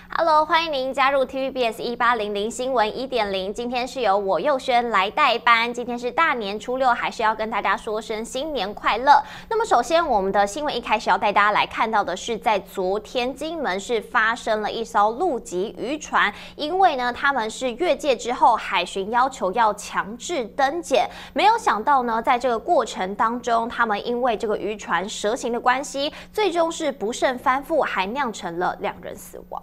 Hello， 欢迎您加入 TVBS 1800新闻1.0。今天是由我佑轩来代班。今天是大年初六，还是要跟大家说声新年快乐。那么，首先我们的新闻一开始要带大家来看到的是，在昨天金门市发生了一艘陆籍渔船，因为呢他们是越界之后，海巡要求要强制登检，没有想到呢，在这个过程当中，他们因为这个渔船蛇行的关系，最终是不慎翻覆，还酿成了2人死亡。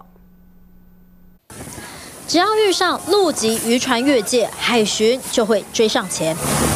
只要遇上陆籍渔船越界，海巡就会追上前。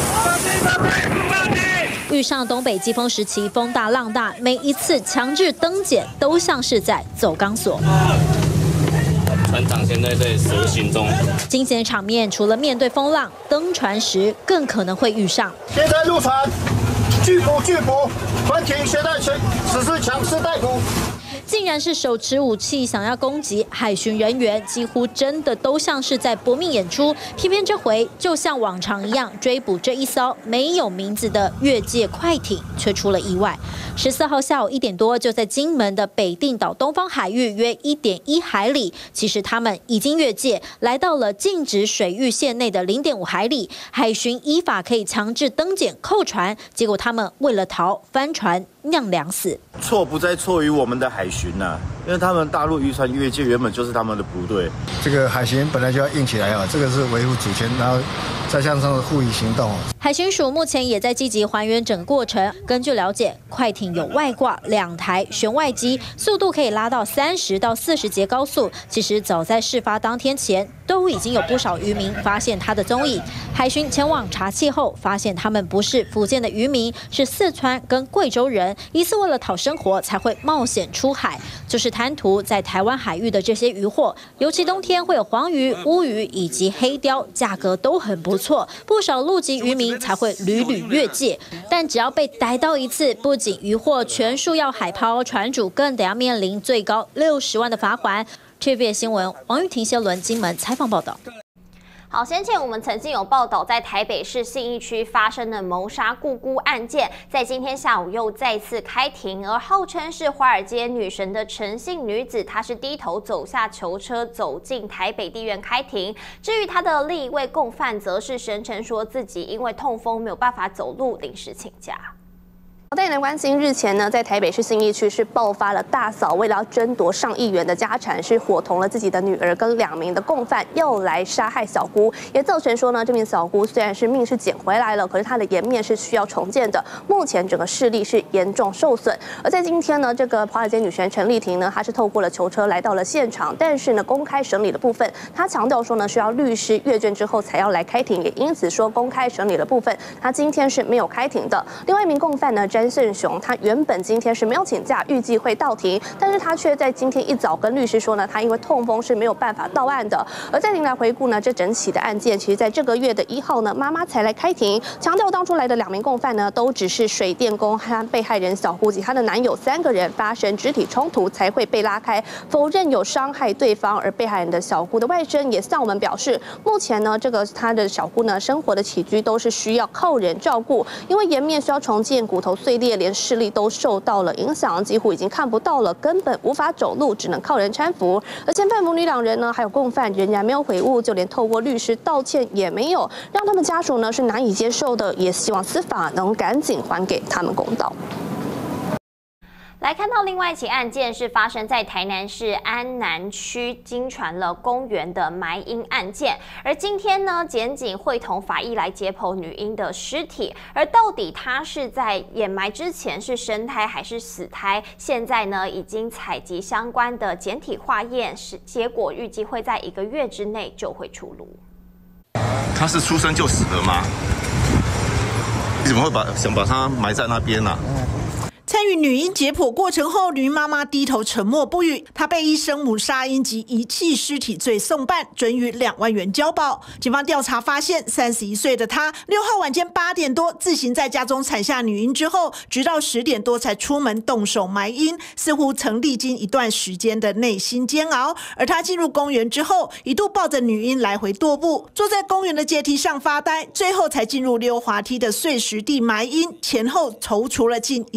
遇上东北季风时期，风大浪大，每一次强制登检都像是在走钢索。 船长现在在蛇行中， 惊险场面除了面对风浪，登船时更可能会遇上。 现在入船，拒捕，关停，携带实施强势逮捕。 竟然是手持武器想要攻击海巡人员，几乎真的都像是在搏命演出。偏偏这回就像往常一样，追捕这一艘没有名字的越界快艇，却出了意外。14号下午1点多，就在金门的北定岛东方海域约1.1海里，其实他们已经越界，来到了禁止水域线内的0.5海里。海巡依法可以强制登检扣船，结果他们为了逃，翻船酿2死。 错不在错于我们的海巡呐、因为他们大陆渔船越界原本就是他们的不对。 这个海巡本来就要硬起来啊，这个是维护主权，然后再向上的护航行动。 海巡署目前也在积极还原整个过程。根据了解，快艇有外挂2台旋外机，速度可以拉到30到40节高速。其实早在事发当天前，都已经有不少渔民发现它的踪影。海巡前往查气后，发现他们不是福建的渔民，是四川跟贵州人，疑似为了讨生活才会冒险出海，就是贪图在台湾海域的这些渔获。尤其冬天会有黄鱼、乌鱼以及黑鲷，价格都很不错，不少陆籍渔民才会屡越界。但只要被逮到一次，不仅渔获全数要海抛，船主更得要面临最高60万的罚款。TVBS 新闻王玉婷、谢伦金门采访报道。 好，先前我们曾经有报道，在台北市信义区发生的谋杀姑姑案件，在今天下午又再次开庭。而号称是华尔街女神的陈姓女子，她是低头走下囚车，走进台北地院开庭。至于她的另一位共犯，则是声称说自己因为痛风没有办法走路，临时请假。 带来关心，日前呢，在台北市信义区是爆发了大嫂为了要争夺上亿元的家产，是伙同了自己的女儿跟2名的共犯，要来杀害小姑，也造成说呢，这名小姑虽然是命是捡回来了，可是她的颜面是需要重建的，目前整个视力是严重受损。而在今天呢，这个华尔街女神陈丽婷呢，她是透过了囚车来到了现场，但是呢，公开审理的部分，她强调说呢，需要律师阅卷之后才要来开庭，也因此说公开审理的部分，她今天是没有开庭的。另外一名共犯呢，詹胜雄，他原本今天是没有请假，预计会到庭，但是他却在今天一早跟律师说呢，他因为痛风是没有办法到案的。而在您来回顾呢，这整起的案件，其实在这个月的1号呢，妈妈才来开庭，强调当初来的2名共犯呢，都只是水电工和被害人小姑及她的男友3个人发生肢体冲突才会被拉开，否认有伤害对方。而被害人的小姑的外甥也向我们表示，目前呢，这个她的小姑呢，生活的起居都是需要靠人照顾，因为颜面需要重建，骨头碎裂，连视力都受到了影响，几乎已经看不到了，根本无法走路，只能靠人搀扶。而嫌犯母女2人呢，还有共犯仍然没有悔悟，就连透过律师道歉也没有，让他们家属呢是难以接受的，也希望司法能赶紧还给他们公道。 来看到另外一起案件是发生在台南市安南区金传了公园的埋婴案件，而今天呢，检警会同法医来解剖女婴的尸体，而到底她是在掩埋之前是生胎还是死胎，现在呢已经采集相关的检体化验，结果预计会在1个月之内就会出炉。 他是出生就死了吗？你怎么会想把他埋在那边呢、 参与女婴解剖过程后，女婴妈妈低头沉默不语。她被依生母杀婴及遗弃尸体罪送办，准予2万元交保。警方调查发现，31岁的她6号晚间8点多自行在家中产下女婴之后，直到10点多才出门动手埋婴，似乎曾历经一段时间的内心煎熬。而她进入公园之后，一度抱着女婴来回踱步，坐在公园的阶梯上发呆，最后才进入溜滑梯的碎石地埋婴，前后踌躇了近1个小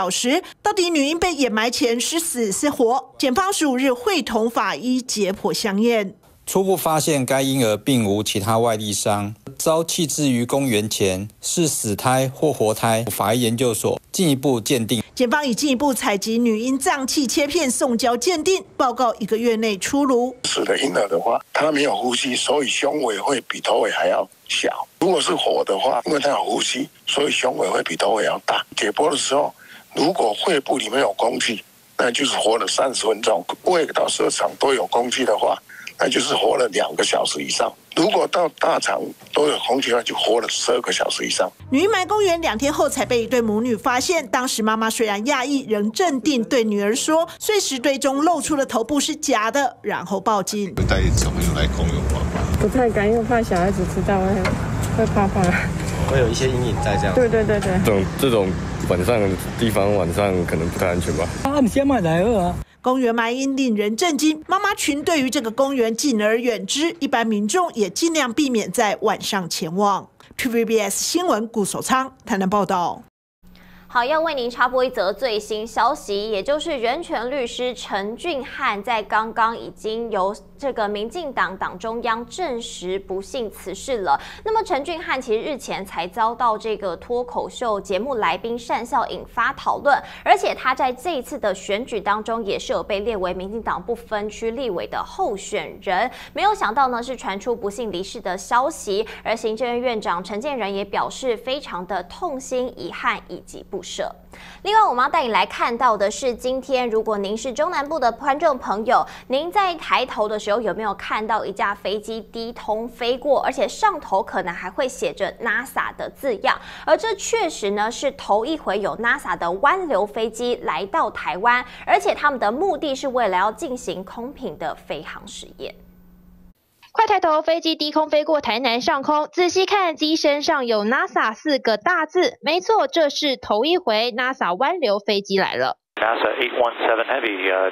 小时。到底女婴被掩埋前是死是活？检方15日会同法医解剖相验。 初步发现该婴儿并无其他外力伤，遭弃置于公园前，是死胎或活胎。法医研究所进一步鉴定。 检方已进一步采集女婴脏器切片送交鉴定，报告1个月内出炉。 死的婴儿的话，他没有呼吸，所以胸围会比头围还要小。如果是活的话，因为他有呼吸，所以胸围会比头围要大。解剖的时候，如果肺部里面有空气，那就是活了30分钟；胃到射场都有空气的话，那就是活了2个小时以上。如果到大肠都有空气的话，就活了12个小时以上。 女婴埋公园2天后才被一对母女发现，当时妈妈虽然讶异，仍镇定对女儿说，碎石堆中露出的头部是假的，然后报警。 带小朋友来公园玩吗？ 不太敢，因为怕小孩子知道会怕。 会有一些阴影在这样。 对。 这种晚上的地方，晚上可能不太安全吧。 你先买来啊。 公园埋婴令人震惊，妈妈群对于这个公园敬而远之，一般民众也尽量避免在晚上前往。TVBS 新闻顾守昌台南报道。 好，要为您插播一则最新消息，也就是人权律师陈俊翰在刚刚已经由这个民进党党中央证实不幸辞世了。那么陈俊翰其实日前才遭到这个脱口秀节目来宾讪笑引发讨论，而且他在这一次的选举当中也是有被列为民进党不分区立委的候选人。没有想到呢是传出不幸离世的消息，而行政院院长陈建仁也表示非常的痛心、遗憾以及不舍。另外，我们要带你来看到的是，今天如果您是中南部的观众朋友，您在抬头的时候有没有看到一架飞机低空飞过，而且上头可能还会写着 NASA 的字样？而这确实呢是头一回有 NASA 的湾流飞机来到台湾，而且他们的目的是为了要进行空品的飞航实验。快抬头，飞机低空飞过台南上空，仔细看，机身上有 NASA 4个大字。没错，这是头一回 NASA 湾流飞机来了。 NASA 817 Heavy,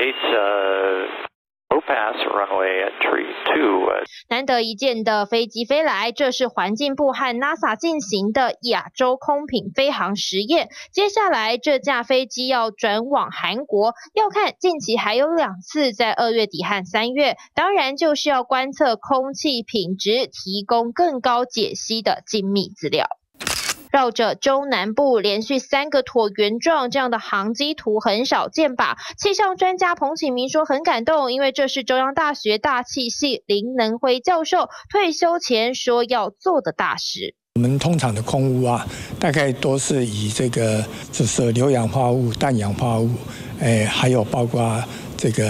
DC-8, pass runway entry 2. 难得一见的飞机飞来，这是环境部和 NASA 进行的亚洲空品飞航实验。接下来这架飞机要转往韩国，要看近期还有2次，在2月底和3月，当然就是要观测空气品质，提供更高解析的精密资料。绕着中南部连续3个椭圆状这样的航机图很少见吧？气象专家彭启明说很感动，因为这是中央大学大气系林能辉教授退休前说要做的大事。 我们通常的空污啊，大概都是以就是硫氧化物、氮氧化物，还有包括这个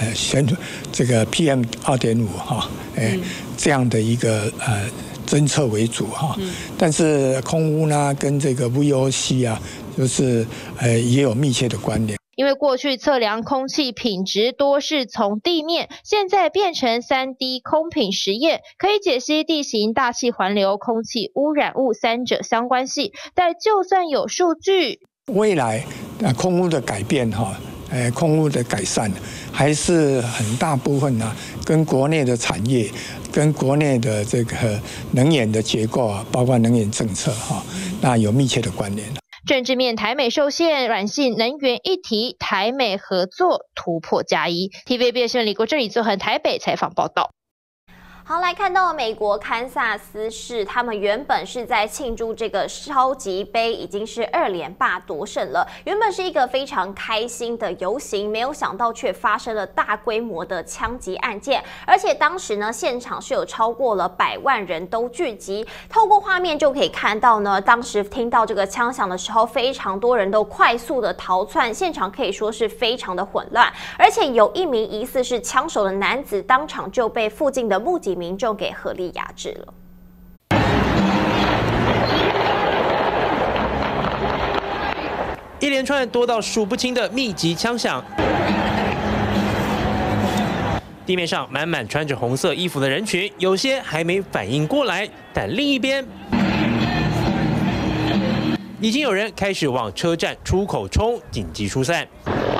PM2.5哈，这样的一个侦测为主哈，但是空污呢跟这个 VOC 啊，就是也有密切的关联。 因为过去测量空气品质多是从地面，现在变成3D 空品实验，可以解析地形、大气环流、空气污染物3者相关系。但就算有数据， 未来空污的改变哈。空污的改善还是很大部分呢，跟国内的产业、跟国内的这个能源的结构啊，包括能源政策哈，那有密切的关联。 政治面台美受限，软性能源议题，台美合作突破+1。TVBS 新闻李国正、李作恒台北采访报道。好，来看到美国堪萨斯市，他们原本是在庆祝这个超级杯，已经是2连霸夺胜了。原本是一个非常开心的游行，没有想到却发生了大规模的枪击案件，而且当时呢，现场是有超过了100万人都聚集。透过画面就可以看到呢，当时听到这个枪响的时候，非常多人都快速的逃窜，现场可以说是非常的混乱，而且有一名疑似是枪手的男子，当场就被附近的目击民众给合力压制了。 一连串多到数不清的密集枪响，地面上满满穿着红色衣服的人群，有些还没反应过来，但另一边已经有人开始往车站出口冲，紧急疏散。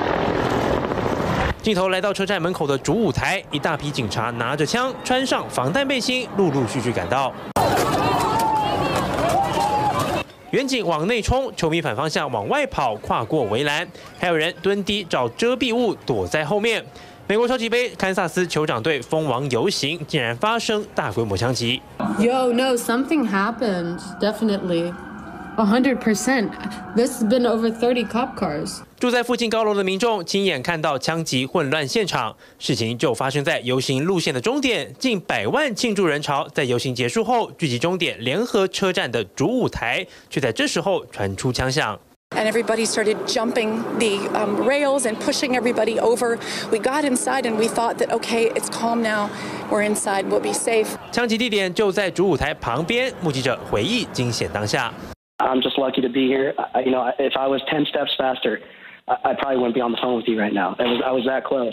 镜头来到车站门口的主舞台，一大批警察拿着枪，穿上防弹背心，陆陆续续赶到。 远景往内冲，球迷反方向往外跑，跨过围栏，还有人蹲低找遮蔽物躲在后面。美国超级杯，堪萨斯酋长队封王游行竟然发生大规模枪击。 Yo, no, something happened. Definitely. 100%. This has been over 30 cop cars. 住在附近高楼的民众亲眼看到枪击混乱现场，事情就发生在游行路线的终点，近100万庆祝人潮在游行结束后聚集终点联合车站的主舞台，却在这时候传出枪响。 And everybody started jumping the rails and pushing everybody over. We got inside and we thought that, okay, it's calm now. We're inside, we'll be safe. 枪击地点就在主舞台旁边，目击者回忆惊险当下。 I'm just lucky to be here. You know, if I was 10 steps faster, I probably wouldn't be on the phone with you right now. I was that close.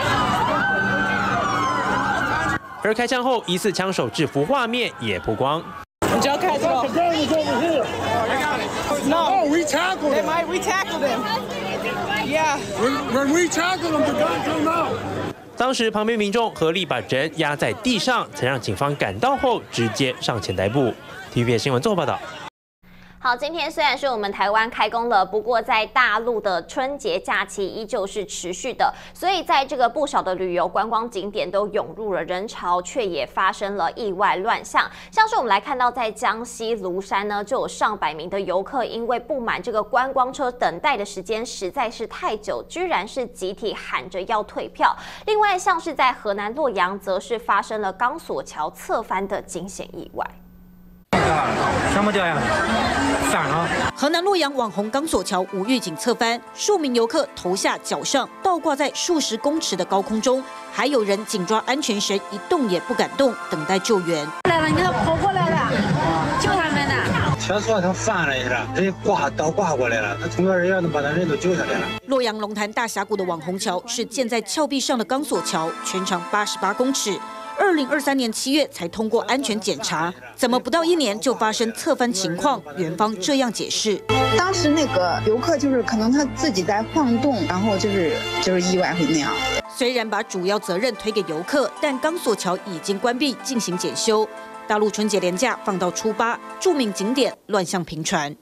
而开枪后，疑似枪手制服画面也曝光。 你只要开这个。No, we tackled him. We tackled him. Yeah. When we tackled him, the gun came out. 当时旁边民众合力把人压在地上，才让警方赶到后直接上前逮捕。TVBS 新闻综合报道。 好，今天虽然是我们台湾开工了，不过在大陆的春节假期依旧是持续的，所以在这个不少的旅游观光景点都涌入了人潮，却也发生了意外乱象。像是我们来看到，在江西庐山呢，就有上百名的游客因为不满这个观光车等待的时间实在是太久，居然是集体喊着要退票。另外，像是在河南洛阳，则是发生了钢索桥侧翻的惊险意外。 什么掉呀？反了！ 河南洛阳网红钢索桥无预警侧翻，数名游客头下脚上倒挂在数十公尺的高空中，还有人紧抓安全绳，一动也不敢动，等待救援。 来了，你看跑过来了，救他们呢！ 车索它翻了一下，人倒挂过来了，他从人员都把他人都救下来了。 洛阳龙潭大峡谷的网红桥是建在峭壁上的钢索桥，全长88公尺。2023年7月才通过安全检查，怎么不到1年就发生侧翻情况？园方这样解释： 当时那个游客就是可能他自己在晃动，然后就是意外会那样。 虽然把主要责任推给游客，但钢索桥已经关闭进行检修。大陆春节连假放到初8，著名景点乱象频传。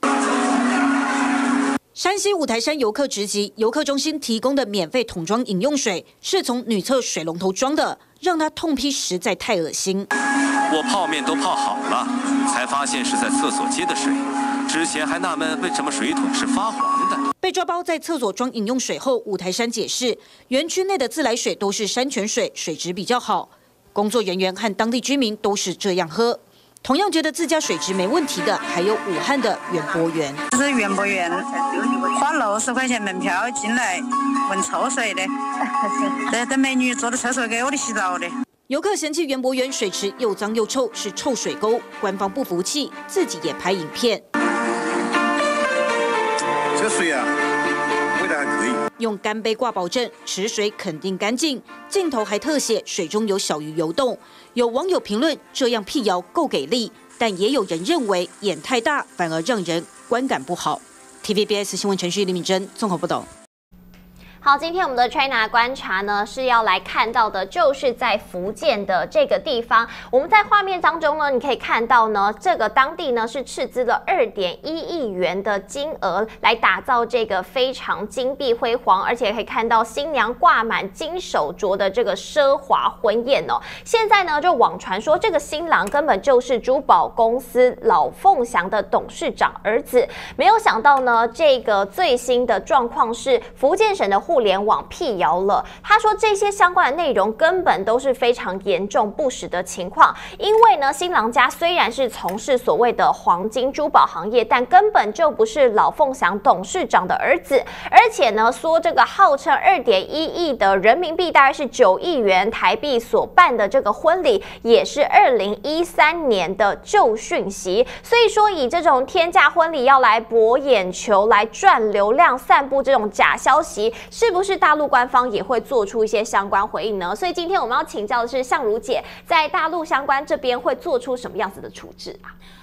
山西五台山游客直击，游客中心提供的免费桶装饮用水是从女厕水龙头装的，让他痛批实在太恶心。 我泡面都泡好了，才发现是在厕所接的水，之前还纳闷为什么水桶是发黄的。 被抓包在厕所装饮用水后，五台山解释，园区内的自来水都是山泉水，水质比较好，工作人员和当地居民都是这样喝。同样觉得自家水质没问题的，还有武汉的园博园。 这是园博园，花60块钱门票进来闻臭水的，等美女坐在厕所给我的洗澡的。 游客嫌弃园博园水池又脏又臭，是臭水沟，官方不服气，自己也拍影片。 这水啊，味道还可以。 用干杯挂保证，池水肯定干净。镜头还特写水中有小鱼游动。有网友评论这样辟谣够给力，但也有人认为眼太大，反而让人观感不好。TVBS 新闻程序李敏珍综合报道。 好，今天我们的 China 观察呢是要来看到的，就是在福建的这个地方。我们在画面当中呢，你可以看到呢，这个当地呢是斥资了2.1亿元的金额来打造这个非常金碧辉煌，而且可以看到新娘挂满金手镯的这个奢华婚宴哦。现在呢，就网传说这个新郎根本就是珠宝公司老凤祥的董事长儿子。没有想到呢，这个最新的状况是福建省的互联网辟谣了，他说这些相关的内容根本都是非常严重不实的情况，因为呢，新郎家虽然是从事所谓的黄金珠宝行业，但根本就不是老凤祥董事长的儿子，而且呢，说这个号称2.1亿的人民币，大概是9亿元台币所办的这个婚礼，也是2013年的旧讯息，所以说以这种天价婚礼要来博眼球、来赚流量、散布这种假消息，是不是大陆官方也会做出一些相关回应呢？所以今天我们要请教的是相如姐，在大陆相关这边会做出什么样子的处置啊？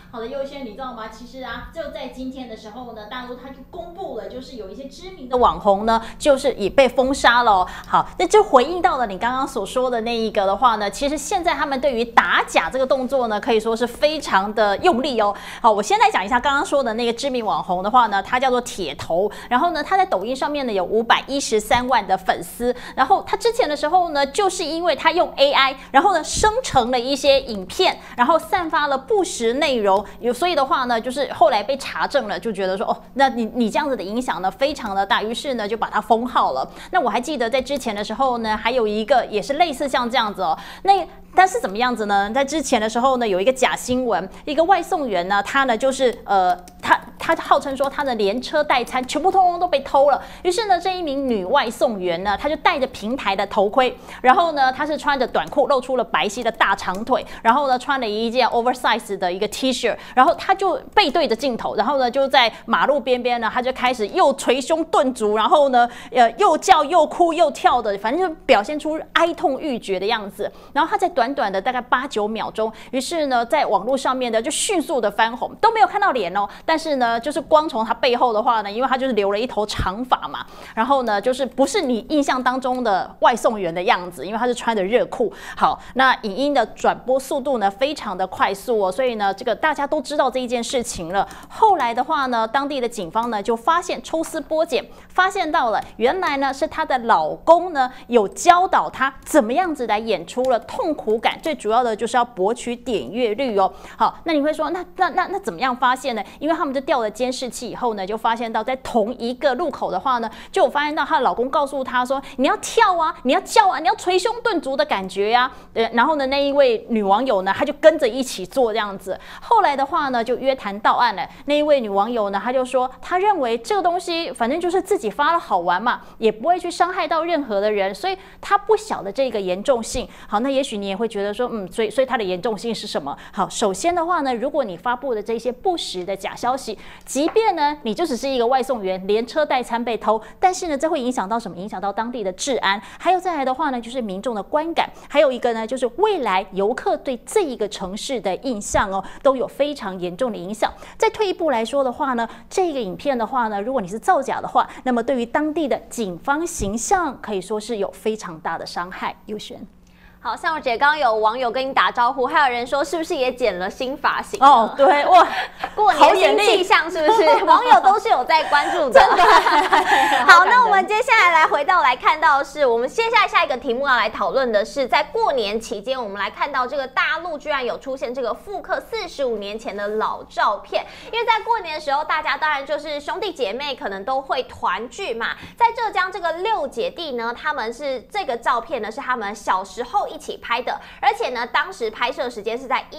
好的，佑轩，你知道吗？其实啊，就在今天的时候呢，大陆它就公布了，就是有一些知名的网红呢，就是也被封杀了哦。好，那就回应到了你刚刚所说的那一个的话呢，其实现在他们对于打假这个动作呢，可以说是非常的用力哦。好，我先来讲一下刚刚说的那个知名网红的话呢，他叫做铁头，然后呢，他在抖音上面呢有513万的粉丝，然后他之前的时候呢，就是因为他用 AI， 然后呢生成了一些影片，然后散发了不实内容，所以的话呢，就是后来被查证了，就觉得说哦，那你这样子的影响呢非常的大，于是呢就把它封号了。那我还记得在之前的时候呢，还有一个也是类似像这样子哦，但是怎么样子呢？在之前的时候呢，有一个假新闻，一个外送员呢，他呢就是他号称说他的连车带餐全部通通都被偷了。于是呢，这一名女外送员呢，她就戴着平台的头盔，然后呢，她是穿着短裤，露出了白皙的大长腿，然后呢，穿了一件 oversize 的一个 T 恤，然后她就背对着镜头，然后呢，就在马路边边呢，她就开始又捶胸顿足，然后呢，又叫又哭又跳的，反正就表现出哀痛欲绝的样子。然后她在短短的大概8、9秒钟，于是呢，在网络上面呢就迅速的翻红，都没有看到脸哦，但是呢，就是光从他背后的话呢，因为他就是留了一头长发嘛，然后呢，就是不是你印象当中的外送员的样子，因为他是穿着热裤。好，那影音的转播速度呢非常的快速哦，所以呢，这个大家都知道这一件事情了。后来的话呢，当地的警方呢就发现抽丝剥茧，发现到了原来呢是她的老公呢有教导她怎么样子来演出了痛苦感，最主要的就是要博取点阅率哦。好，那你会说那怎么样发现呢？因为他们就调了监视器以后呢，就发现到在同一个路口的话呢，就有发现到她的老公告诉她说，你要跳啊，你要叫啊，你要捶胸顿足的感觉呀。然后呢，那一位女网友呢，她就跟着一起做这样子。后来的话呢，就约谈到案了。那一位女网友呢，她就说，她认为这个东西反正就是自己发了好玩嘛，也不会去伤害到任何的人，所以她不晓得这个严重性。好，那也许你也会觉得说，所以它的严重性是什么？好，首先的话呢，如果你发布的这些不实的假消息，即便呢你就只是一个外送员，连车带餐被偷，但是呢这会影响到什么？影响到当地的治安，还有再来的话呢，就是民众的观感，还有一个呢就是未来游客对这一个城市的印象哦，都有非常严重的影响。再退一步来说的话呢，这个影片的话呢，如果你是造假的话，那么对于当地的警方形象可以说是有非常大的伤害。佑璇。 好，向柔姐，刚刚有网友跟你打招呼，还有人说是不是也剪了新发型？ 哦，对，哇， 过年新气象是不是？网友都是有在关注的。 真的。 好，那我们接下来回到来看到的是，我们接下来下一个题目要来讨论的是，在过年期间，我们来看到这个大陆居然有出现这个复刻45年前的老照片。因为在过年的时候，大家当然就是兄弟姐妹可能都会团聚嘛。在浙江这个6姐弟呢，他们是这个照片呢是他们小时候一起拍的，而且呢，当时拍摄时间是在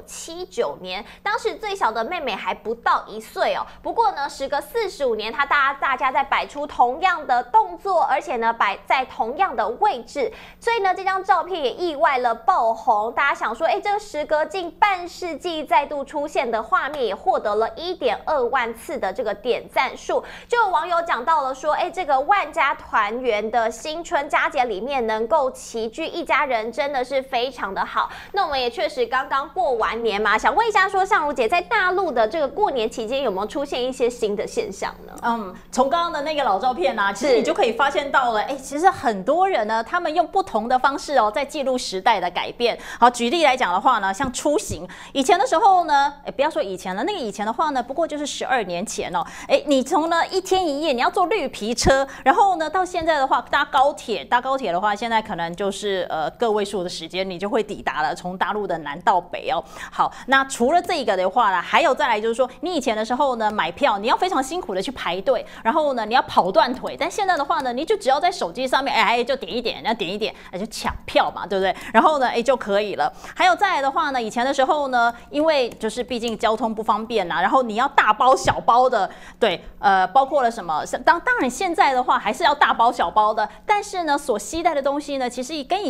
1979年，当时最小的妹妹还不到1岁哦。不过呢，时隔45年，大家在摆出同样的动作，而且呢，摆在同样的位置，所以呢，这张照片也意外了爆红。大家想说，这个时隔近半世纪再度出现的画面，也获得了1.2万次的这个点赞数。就有网友讲到了说，这个万家团圆的新春佳节里面，能够齐聚一家人。真的是非常的好。那我们也确实刚刚过完年嘛，想问一下说，向如姐在大陆的这个过年期间有没有出现一些新的现象呢？ 从刚刚的那个老照片啊，其实你就可以发现到了，其实很多人呢，他们用不同的方式在记录时代的改变。好，举例来讲的话呢，像出行，以前的时候呢，不要说以前了，那个以前的话呢，不过就是12年前哦，你从呢1天1夜你要坐绿皮车，然后呢到现在的话搭高铁的话，现在可能就是个位数的时间你就会抵达了，从大陆的南到北哦。好，那除了这个的话呢，还有再来就是说，你以前的时候呢买票你要非常辛苦的去排队，然后呢你要跑断腿，但现在的话呢，你就只要在手机上面就点一点，然后点一点就抢票嘛，对不对？然后呢就可以了。还有再来的话呢，以前的时候呢，因为就是毕竟交通不方便啦，然后你要大包小包的，对，包括了什么？当然现在的话还是要大包小包的，但是呢所携带的东西呢，其实跟以前已经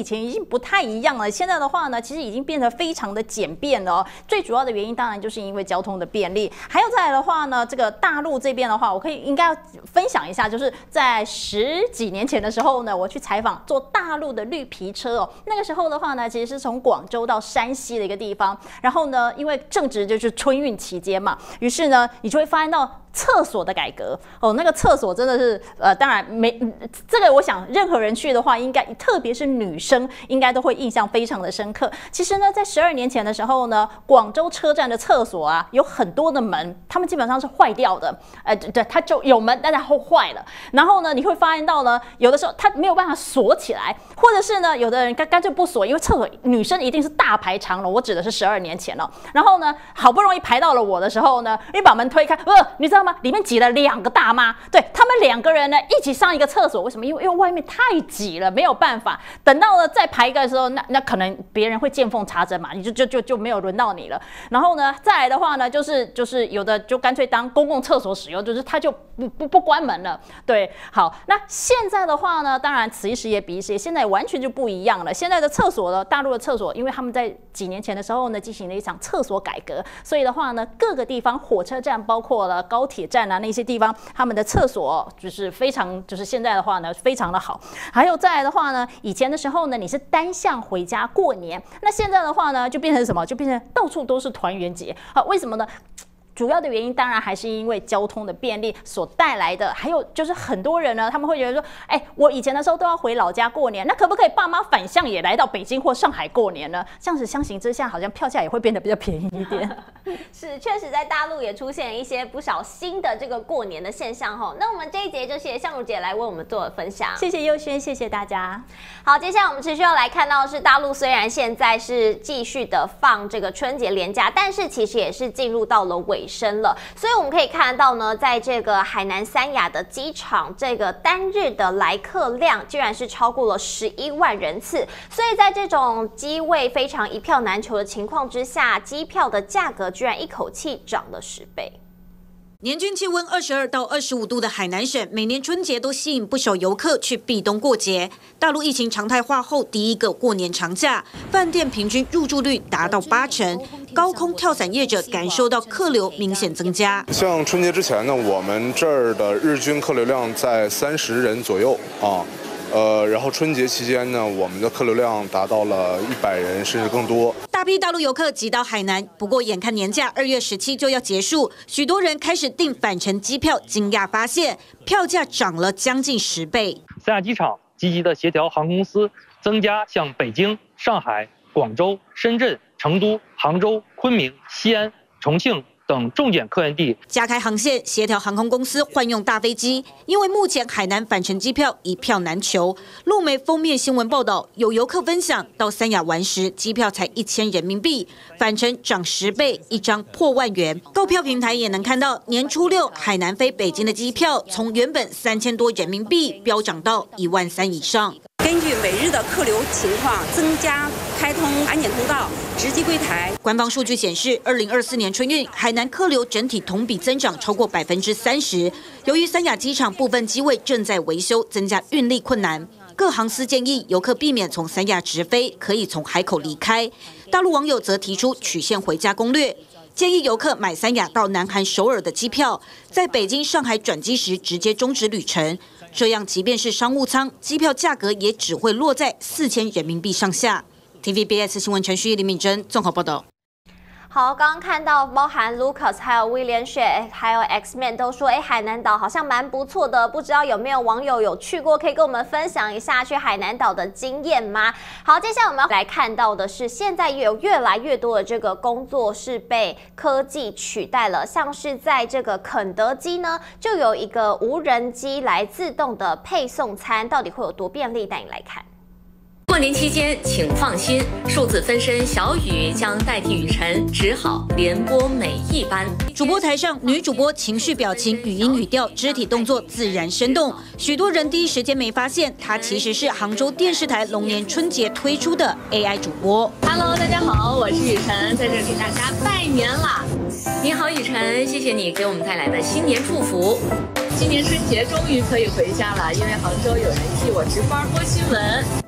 不太一样了。现在的话呢，其实已经变得非常的简便了哦。最主要的原因当然就是因为交通的便利，还有再来的话呢，这个大陆这边的话，我应该要分享一下，就是在10几年前的时候呢，我去采访坐大陆的绿皮车哦，那个时候的话呢，其实是从广州到山西的一个地方，然后呢，因为正值就是春运期间嘛，于是呢，你就会发现到厕所的改革哦，那个厕所真的是当然这个我想任何人去的话，应该特别是女生应该都会印象非常的深刻。其实呢，在12年前的时候呢，广州车站的厕所啊有很多的门，他们基本上是坏掉的，对，它就有门，但然后坏了。然后呢，你会发现到呢，有的时候它没有办法锁起来，或者是呢，有的人干脆不锁，因为厕所女生一定是大排长龙，我指的是12年前了。然后呢，好不容易排到了我的时候呢，一把门推开，你知道吗？里面挤了2个大妈，对，他们2个人呢一起上一个厕所，为什么？因为外面太挤了，没有办法。等到了再排一个的时候，那可能别人会见缝插针嘛，你就没有轮到你了。然后呢，再来的话呢，就是有的就干脆当公共厕所使用，就是他就不关门了。对，好，那现在的话呢，当然此一时也彼一时也，现在完全就不一样了。现在的厕所呢，大陆的厕所，因为他们在几年前的时候呢，进行了一场厕所改革，所以的话呢，各个地方火车站，包括了高铁站啊那些地方，他们的厕所就是非常，就是现在的话呢，非常的好。还有再来的话呢，以前的时候呢，你是单向回家过年，那现在的话呢，就变成什么？就变成到处都是团圆节。好，为什么呢？主要的原因当然还是因为交通的便利所带来的，还有就是很多人呢，他们会觉得说，我以前的时候都要回老家过年，那可不可以爸妈反向也来到北京或上海过年呢？这样子相形之下，好像票价也会变得比较便宜一点。 是，确实在大陆也出现了一些不少新的这个过年的现象吼。那我们这一节就谢谢相如姐来为我们做的分享， 谢谢佑轩，谢谢大家。 好，接下来我们持续要来看到的是大陆虽然现在是继续的放这个春节连假，但是其实也是进入到了尾声了，所以我们可以看到呢，在这个海南三亚的机场，这个单日的来客量居然是超过了11万人次，所以在这种机位非常一票难求的情况之下，机票的价格居然一口气涨了10倍。 年均气温22到25度的海南省，每年春节都吸引不少游客去避冬过节。大陆疫情常态化后第一个过年长假，饭店平均入住率达到80%，高空跳伞业者感受到客流明显增加。 像春节之前呢，我们这儿的日均客流量在30人左右啊。然后春节期间呢，我们的客流量达到了100人甚至更多。 大批大陆游客挤到海南，不过眼看年假2月17就要结束，许多人开始订返程机票，惊讶发现票价涨了将近10倍。 三亚机场积极的协调航空公司，增加向北京、上海、广州、深圳、成都、杭州、昆明、西安、重庆等重点客源地加开航线，协调航空公司换用大飞机。因为目前海南返程机票一票难求，路媒封面新闻报道，有游客分享到三亚玩时，机票才1000人民币，返程涨10倍，一张破万元。购票平台也能看到，年初6海南飞北京的机票从原本3000多人民币飙涨到13000以上。 根据每日的客流情况，增加开通安检通道、值机柜台。 官方数据显示，2024年春运海南客流整体同比增长超过30%。由于三亚机场部分机位正在维修，增加运力困难。各航司建议游客避免从三亚直飞，可以从海口离开。大陆网友则提出曲线回家攻略，建议游客买三亚到南韩首尔的机票，在北京、上海转机时直接终止旅程。这样，即便是商务舱，机票价格也只会落在4000人民币上下。TVBS 新闻程序林敏珍综合报道。 好，刚刚看到包含 Lucas 还有威廉雪还有 Xman 都说，海南岛好像蛮不错的，不知道有没有网友有去过，可以跟我们分享一下去海南岛的经验吗？好，接下来我们要来看到的是，现在有越来越多的这个工作是被科技取代了，像是在这个肯德基呢，就有一个无人机来自动的配送餐，到底会有多便利？带你来看。 过年期间，请放心，数字分身小雨将代替雨辰，只好连播每一班。 主播台上，女主播情绪表情、语音语调、肢体动作自然生动，许多人第一时间没发现，她其实是杭州电视台龙年春节推出的 AI 主播。 Hello， 大家好，我是雨辰，在这给大家拜年啦！你好，雨辰，谢谢你给我们带来的新年祝福。今年春节终于可以回家了，因为杭州有人替我值班播新闻。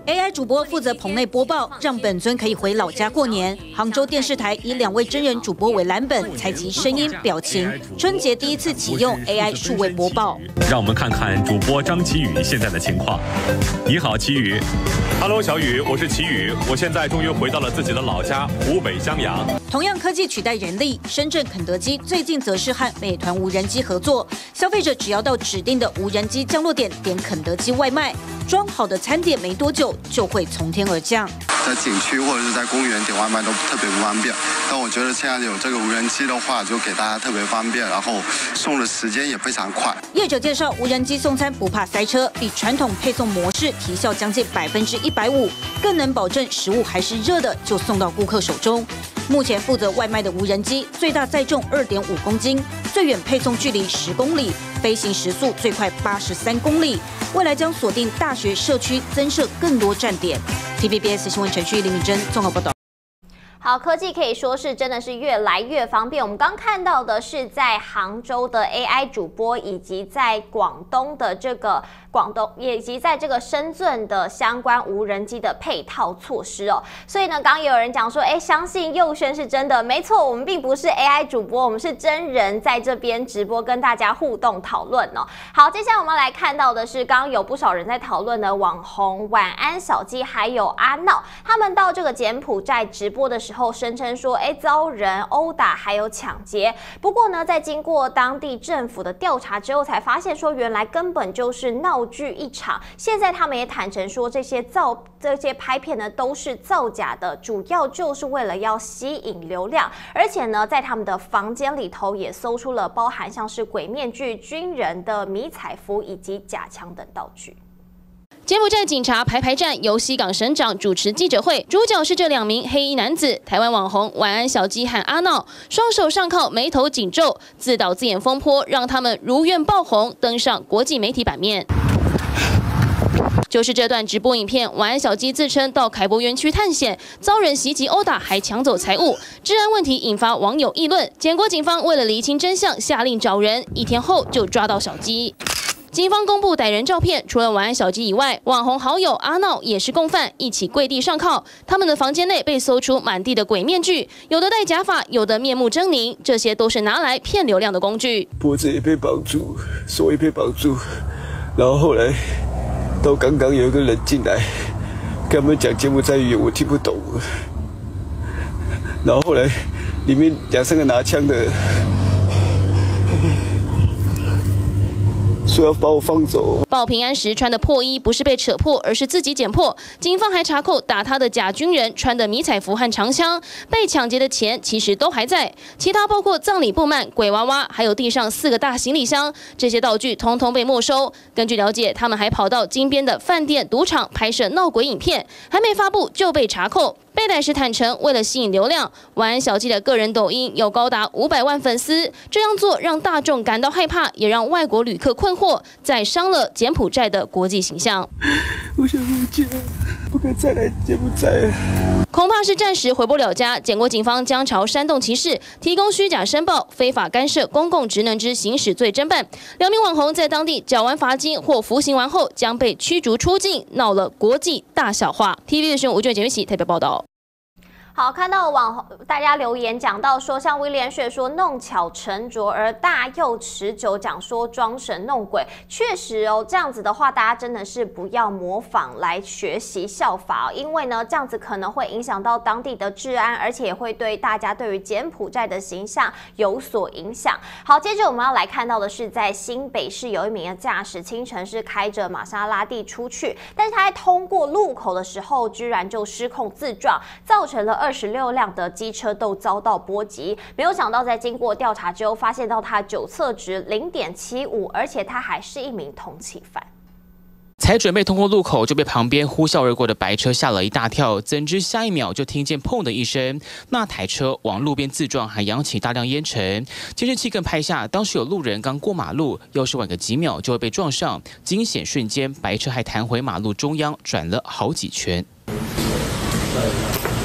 AI 主播负责棚内播报，让本尊可以回老家过年。杭州电视台以2位真人主播为蓝本，采集声音、表情。春节第一次启用 AI 数位播报。 让我们看看主播张奇宇现在的情况。你好，奇宇。Hello， 小雨，我是奇宇，我现在终于回到了自己的老家湖北襄阳。 同样科技取代人力，深圳肯德基最近则是和美团无人机合作，消费者只要到指定的无人机降落点点肯德基外卖，装好的餐点没多久就会从天而降。 在景区或者是在公园点外卖都特别不方便，但我觉得现在有这个无人机的话，就给大家特别方便，然后送的时间也非常快。 业者介绍，无人机送餐不怕塞车，比传统配送模式提效将近150%，更能保证食物还是热的就送到顾客手中。目前负责外卖的无人机最大载重2.5公斤，最远配送距离10公里，飞行时速最快83公里。未来将锁定大学社区，增设更多站点。TVBS 新闻程序林敏珍综合报道。 好，科技可以说是真的是越来越方便。我们刚看到的是在杭州的 AI 主播，以及在广东的以及在这个深圳的相关无人机的配套措施哦。所以呢，刚刚也有人讲说，相信佑轩是真的，没错，我们并不是 AI 主播，我们是真人在这边直播跟大家互动讨论哦。好，接下来我们来看到的是，刚刚有不少人在讨论的网红晚安小鸡还有阿闹，他们到这个柬埔寨直播的时候声称说，遭人殴打还有抢劫。不过呢，在经过当地政府的调查之后，才发现说，原来根本就是闹剧一场。现在他们也坦诚说，这些拍片呢都是造假的，主要就是为了要吸引流量。而且呢，在他们的房间里头也搜出了包含像是鬼面具、军人的迷彩服以及假枪等道具。 柬埔寨警察排站由西港省长主持记者会，主角是这2名黑衣男子，台湾网红晚安小鸡和阿闹，双手上铐，眉头紧皱，自导自演风波让他们如愿爆红，登上国际媒体版面。就是这段直播影片，晚安小鸡自称到凯博园区探险，遭人袭击殴打，还抢走财物，治安问题引发网友议论。柬国警方为了厘清真相，下令找人，1天后就抓到小鸡。警方公布歹人照片，除了晚安小鸡以外，网红好友阿闹也是共犯，一起跪地上铐。他们的房间内被搜出满地的鬼面具，有的戴假发，有的面目狰狞，这些都是拿来骗流量的工具。 脖子也被绑住，手也被绑住，然后后来到刚刚有一个人进来，跟他们讲柬埔寨语，我听不懂。然后后来里面2、3个拿枪的。说要把我放走。 报平安时穿的破衣不是被扯破，而是自己剪破。警方还查扣打他的假军人穿的迷彩服和长枪，被抢劫的钱其实都还在。其他包括葬礼布幔、鬼娃娃，还有地上4个大行李箱，这些道具通通被没收。根据了解，他们还跑到金边的饭店、赌场拍摄闹鬼影片，还没发布就被查扣。被逮时坦诚，为了吸引流量，晚安小鸡的个人抖音有高达500万粉丝。这样做让大众感到害怕，也让外国旅客困惑，再伤了柬埔寨的国际形象。 我想回家，不敢再来柬埔寨了。 恐怕是暂时回不了家。柬国警方将朝煽动歧视、提供虚假申报、非法干涉公共职能之行使罪侦办。2名网红在当地缴完罚金或服刑完后，将被驱逐出境，闹了国际大笑话。TVB 新闻吴俊简一台北报道。 好，看到网红大家留言讲到说，像威廉雪说弄巧成拙，而大又持久讲说装神弄鬼，确实哦，这样子的话，大家真的是不要模仿来学习效法哦，因为呢，这样子可能会影响到当地的治安，而且也会对大家对于柬埔寨的形象有所影响。好，接着我们要来看到的是，在新北市有一名的驾驶清晨是开着玛莎拉蒂出去，但是他在通过路口的时候，居然就失控自撞，造成了26辆的机车都遭到波及，没有想到在经过调查之后，发现到他酒测值0.75，而且他还是一名通缉犯。 才准备通过路口，就被旁边呼啸而过的白车吓了一大跳，怎知下一秒就听见砰的一声，那台车往路边自撞，还扬起大量烟尘。监视器更拍下，当时有路人刚过马路，要是晚个几秒就会被撞上，惊险瞬间，白车还弹回马路中央，转了好几圈。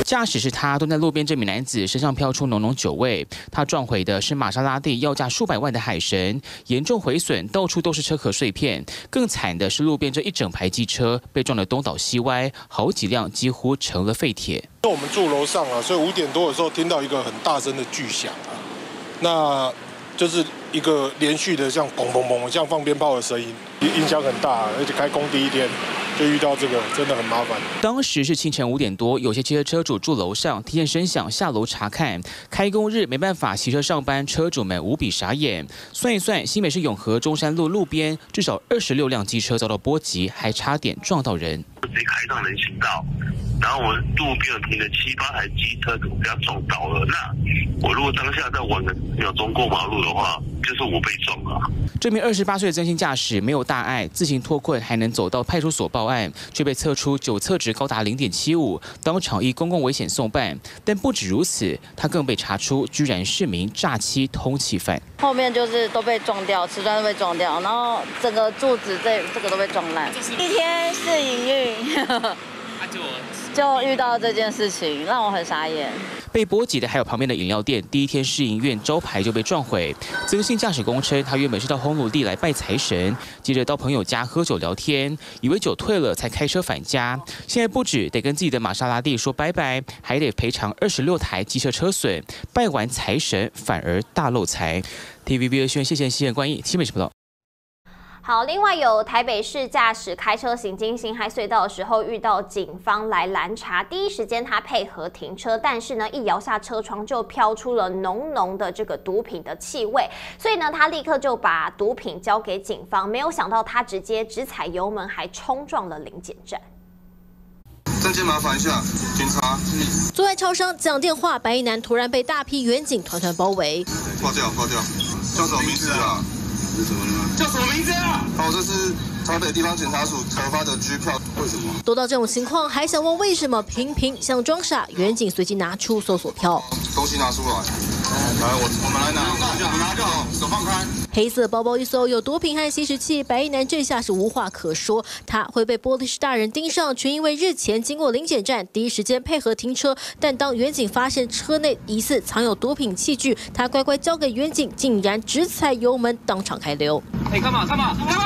驾驶是他，蹲在路边这名男子身上飘出浓浓酒味。他撞毁的是玛莎拉蒂要价数百万的海神，严重毁损，到处都是车壳碎片。更惨的是路边这一整排机车被撞得东倒西歪，好几辆几乎成了废铁。 我们住楼上啊，所以5点多的时候听到一个很大声的巨响啊，那就是一个连续的像砰砰砰，像放鞭炮的声音，影响很大，而且开工第一天。就遇到这个，真的很麻烦。 当时是清晨5点多，有些汽车车主住楼上，听见声响下楼查看。开工日没办法骑车上班，车主们无比傻眼。算一算，新北市永和中山路路边至少26辆机车遭到波及，还差点撞到人。 直接开上人行道，然后我路边停了7、8台机车，怎么被他撞倒了？那我如果当下再晚个2秒钟过马路的话，就是我被撞了。 这名28岁的真心驾驶没有大碍，自行脱困还能走到派出所报案，却被测出酒测值高达0.75，当场依公共危险送办。但不止如此，他更被查出居然是名诈欺通缉犯。 后面就是都被撞掉，瓷砖都被撞掉，然后整个柱子这个都被撞烂。一天试营运，就遇到这件事情，让我很傻眼。 被波及的还有旁边的饮料店，第一天试营运招牌就被撞毁。曾姓驾驶供称，他原本是到烘炉地来拜财神，接着到朋友家喝酒聊天，以为酒退了才开车返家。现在不止得跟自己的玛莎拉蒂说拜拜，还得赔偿26台机车车损。拜完财神反而大漏财。TVB 新闻谢谢关义，新北市报道。 好，另外有台北市驾驶开车行经辛亥隧道的时候，遇到警方来拦查，第一时间他配合停车，但是呢，一摇下车窗就飘出了浓浓的这个毒品的气味，所以呢，他立刻就把毒品交给警方，没有想到他直接只踩油门，还冲撞了临检站。 证件麻烦一下，警察。 坐在超商讲电话，白衣男突然被大批远警团团包围。 挂掉，叫什么名字啊？叫什么名字啊？哦，这是台北地方检察署核发的居票，为什么？ 都到这种情况，还想问为什么？频频想装傻，远警随即拿出搜索票， 东西拿出来，来，我们来拿，你拿就好，手放开。 黑色包包一搜，有毒品和吸食器，白衣男这下是无话可说，他会被玻璃室大人盯上，全因为日前经过临检站，第一时间配合停车，但当远警发现车内疑似藏有毒品器具，他乖乖交给远警，竟然只踩油门当场开溜。 干嘛？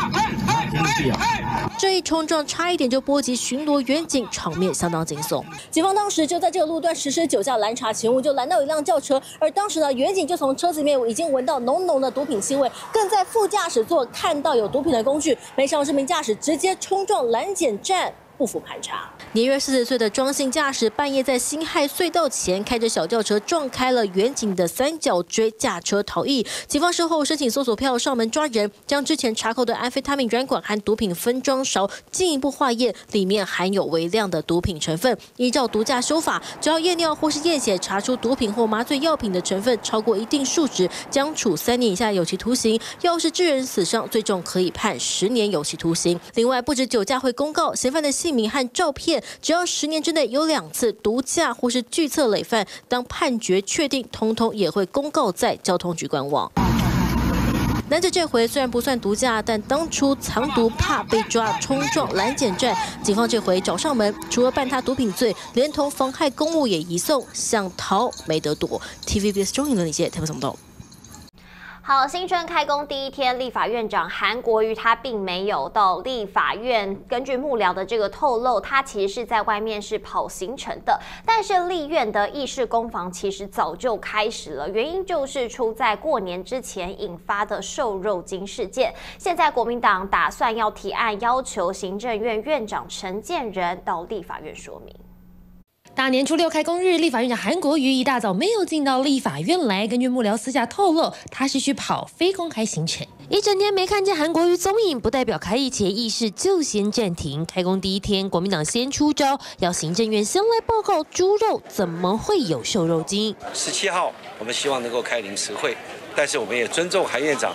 这一冲撞差一点就波及巡逻远警，场面相当惊悚。警方当时就在这个路段实施酒驾拦查勤务，就拦到一辆轿车，而当时呢，远警就从车子里面已经闻到浓浓的毒品气味，更在副驾驶座看到有毒品的工具，没想到这名驾驶直接冲撞拦检站，不服盘查。年约40岁的庄姓驾驶半夜在辛亥隧道前开着小轿车撞开了远警的三角锥，驾车逃逸。警方事后申请搜索票上门抓人，将之前查扣的安非他命软管和毒品分装勺进一步化验，里面含有微量的毒品成分。依照毒驾修法，只要验尿或是验血查出毒品或麻醉药品的成分超过一定数值，将处3年以下有期徒刑；要是致人死伤，最重可以判10年有期徒刑。另外，不止酒驾会公告，嫌犯的姓名和照片，只要10年之内有2次毒驾或是拒测累犯，当判决确定，通通也会公告在交通局官网。男子这回虽然不算毒驾，但当初藏毒怕被抓，冲撞拦检站，警方这回找上门，除了办他毒品罪，连同妨害公务也移送，想逃没得躲。TVBS 中影伦理界台北报道。 好，新春开工第一天，立法院长韩国瑜他并没有到立法院。根据幕僚的这个透露，他其实是在外面是跑行程的。但是立院的议事攻防其实早就开始了，原因就是出在过年之前引发的瘦肉精事件。现在国民党打算要提案要求行政院院长陈建仁到立法院说明。 大年初6开工日，立法院长韩国瑜一大早没有进到立法院来。根据幕僚私下透露，他是去跑非公开行程，一整天没看见韩国瑜踪影，不代表开议前议事就先暂停。开工第一天，国民党先出招，要行政院先来报告猪肉怎么会有瘦肉精。 17号，我们希望能够开临时会，但是我们也尊重韩院长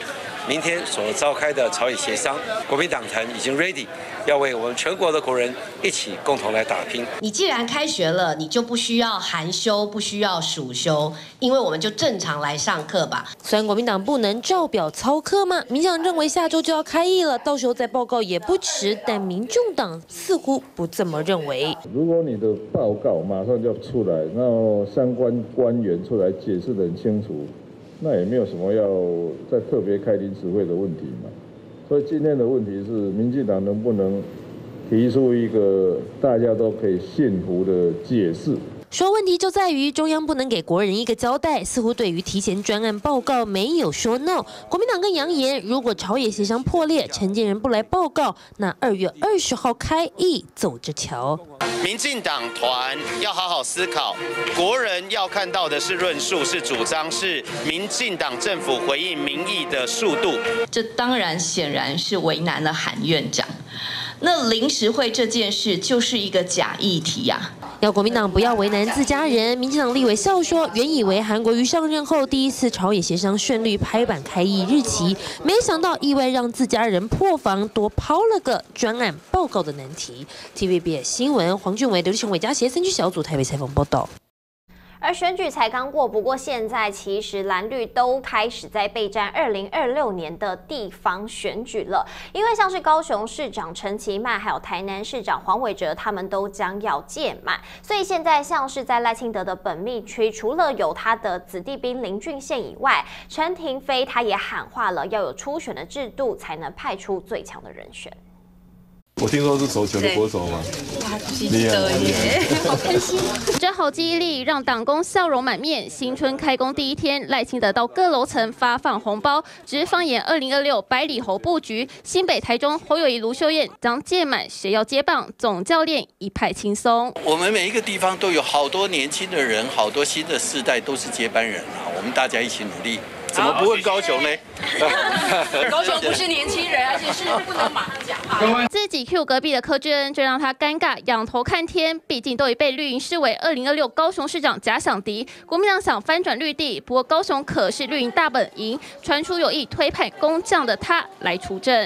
明天所召开的朝野协商，国民党团已经 ready， 要为我们全国的国人一起共同来打拼。 你既然开学了，你就不需要寒休，不需要暑休，因为我们就正常来上课吧。 虽然国民党不能照表操课嘛，民进党认为下周就要开议了，到时候再报告也不迟，但民众党似乎不这么认为。 如果你的报告马上就出来，然后相关官员出来解释得很清楚，那也没有什么要再特别开临时会的问题嘛。所以今天的问题是，民进党能不能提出一个大家都可以信服的解释？ 说问题就在于中央不能给国人一个交代，似乎对于提前专案报告没有说 no。国民党更扬言，如果朝野协商破裂，陈建仁不来报告，那2月20号开议走着瞧。 民进党团要好好思考，国人要看到的是论述、是主张、是民进党政府回应民意的速度。 这当然显然是为难了韩院长。那临时会这件事就是一个假议题呀。 要国民党不要为难自家人，民进党立委笑说，原以为韩国瑜上任后第一次朝野协商顺利拍板开议日期，没想到意外让自家人破防，多抛了个专案报告的难题。TVBS 新闻黄俊伟、刘立成、韦家协3区小组台北采访报道。 而选举才刚过，不过现在其实蓝绿都开始在备战2026年的地方选举了。因为像是高雄市长陈其迈，还有台南市长黄伟哲，他们都将要届满，所以现在像是在赖清德的本命区，除了有他的子弟兵林俊宪以外，陈亭妃他也喊话了，要有初选的制度，才能派出最强的人选。 我听说是手球的国手吗？ 记得耶， 好开心！这好记忆力让党工笑容满面。新春开工第一天，赖清德到各楼层发放红包，只放眼2026百里侯布局。新北、台中侯友宜、卢秀燕将届满，谁要接棒？总教练一派轻松。 我们每一个地方都有好多年轻的人，好多新的世代都是接班人啊！我们大家一起努力。怎么不问高雄呢？ 高雄不是年轻人，而且是不能马上讲话。 自己 Q 隔壁的柯志恩，这让他尴尬，仰头看天。毕竟都已被绿营视为2026高雄市长假想敌，国民党想翻转绿地，不过高雄可是绿营大本营，传出有意推派工匠的他来出阵。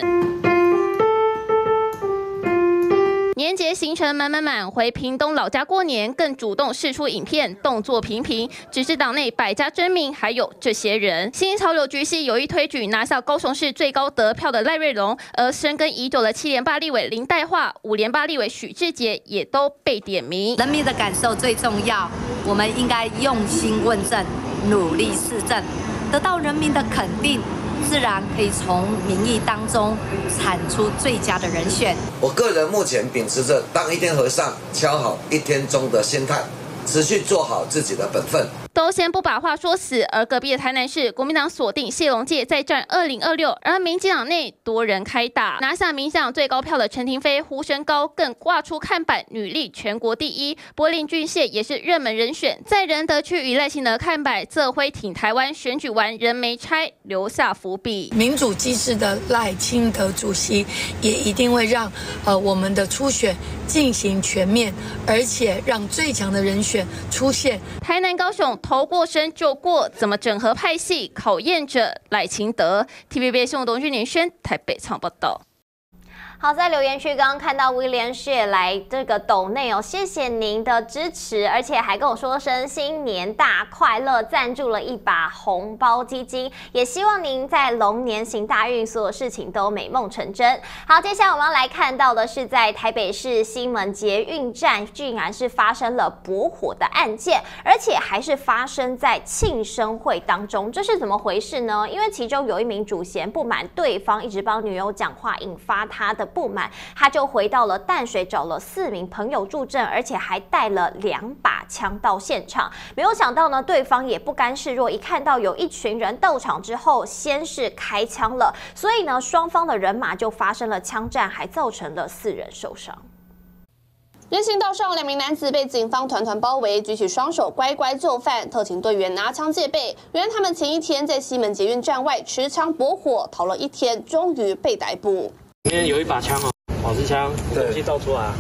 年节行程满，回屏东老家过年，更主动释出影片，动作频频。只是党内百家争鸣，还有这些人。新潮流局系有意推举拿下高雄市最高得票的赖瑞隆，而深耕已久的7连霸立委林岱樺、5连霸立委许智杰也都被点名。 人民的感受最重要，我们应该用心问政，努力施政，得到人民的肯定。自然可以从民意当中产出最佳的人选。 我个人目前秉持着当一天和尚敲好一天钟的心态，持续做好自己的本分。 都先不把话说死，而隔壁的台南市国民党锁定谢龙介再战2026，而民进党内多人开打，拿下民进党最高票的陈亭妃呼声高，更挂出看板女力全国第一，柏林俊宪也是热门人选。在仁德区与赖清德看板，这回挺台湾选举完人没拆，留下伏笔。 民主机制的赖清德主席也一定会让我们的初选进行全面，而且让最强的人选出现。 台南高雄头过身就过，怎么整合派系，考验着赖清德。TVBS 新闻董俊年轩台北采访报道。好，在留言区刚刚看到威廉谢来这个抖内哦，谢谢您的支持，而且还跟我说声新年大快乐，赞助了一把红包基金，也希望您在龙年行大运，所有事情都美梦成真。好，接下来我们要来看到的是在台北市西门捷运站，竟然是发生了驳火的案件，而且还是发生在庆生会当中，这是怎么回事呢？因为其中有一名主嫌不满对方一直帮女友讲话，引发他的不满，他就回到了淡水找了4名朋友助阵，而且还带了2把枪到现场。没有想到呢，对方也不甘示弱，一看到有一群人到场之后，先是开枪了，所以呢，双方的人马就发生了枪战，还造成了4人受伤。 人行道上，2名男子被警方团团包围，举起双手乖乖就范，特勤队员拿枪戒备。原来他们前一天在西门捷运站外持枪驳火，逃了1天，终于被逮捕。 里面有一把枪哦，保持枪，东西倒出来。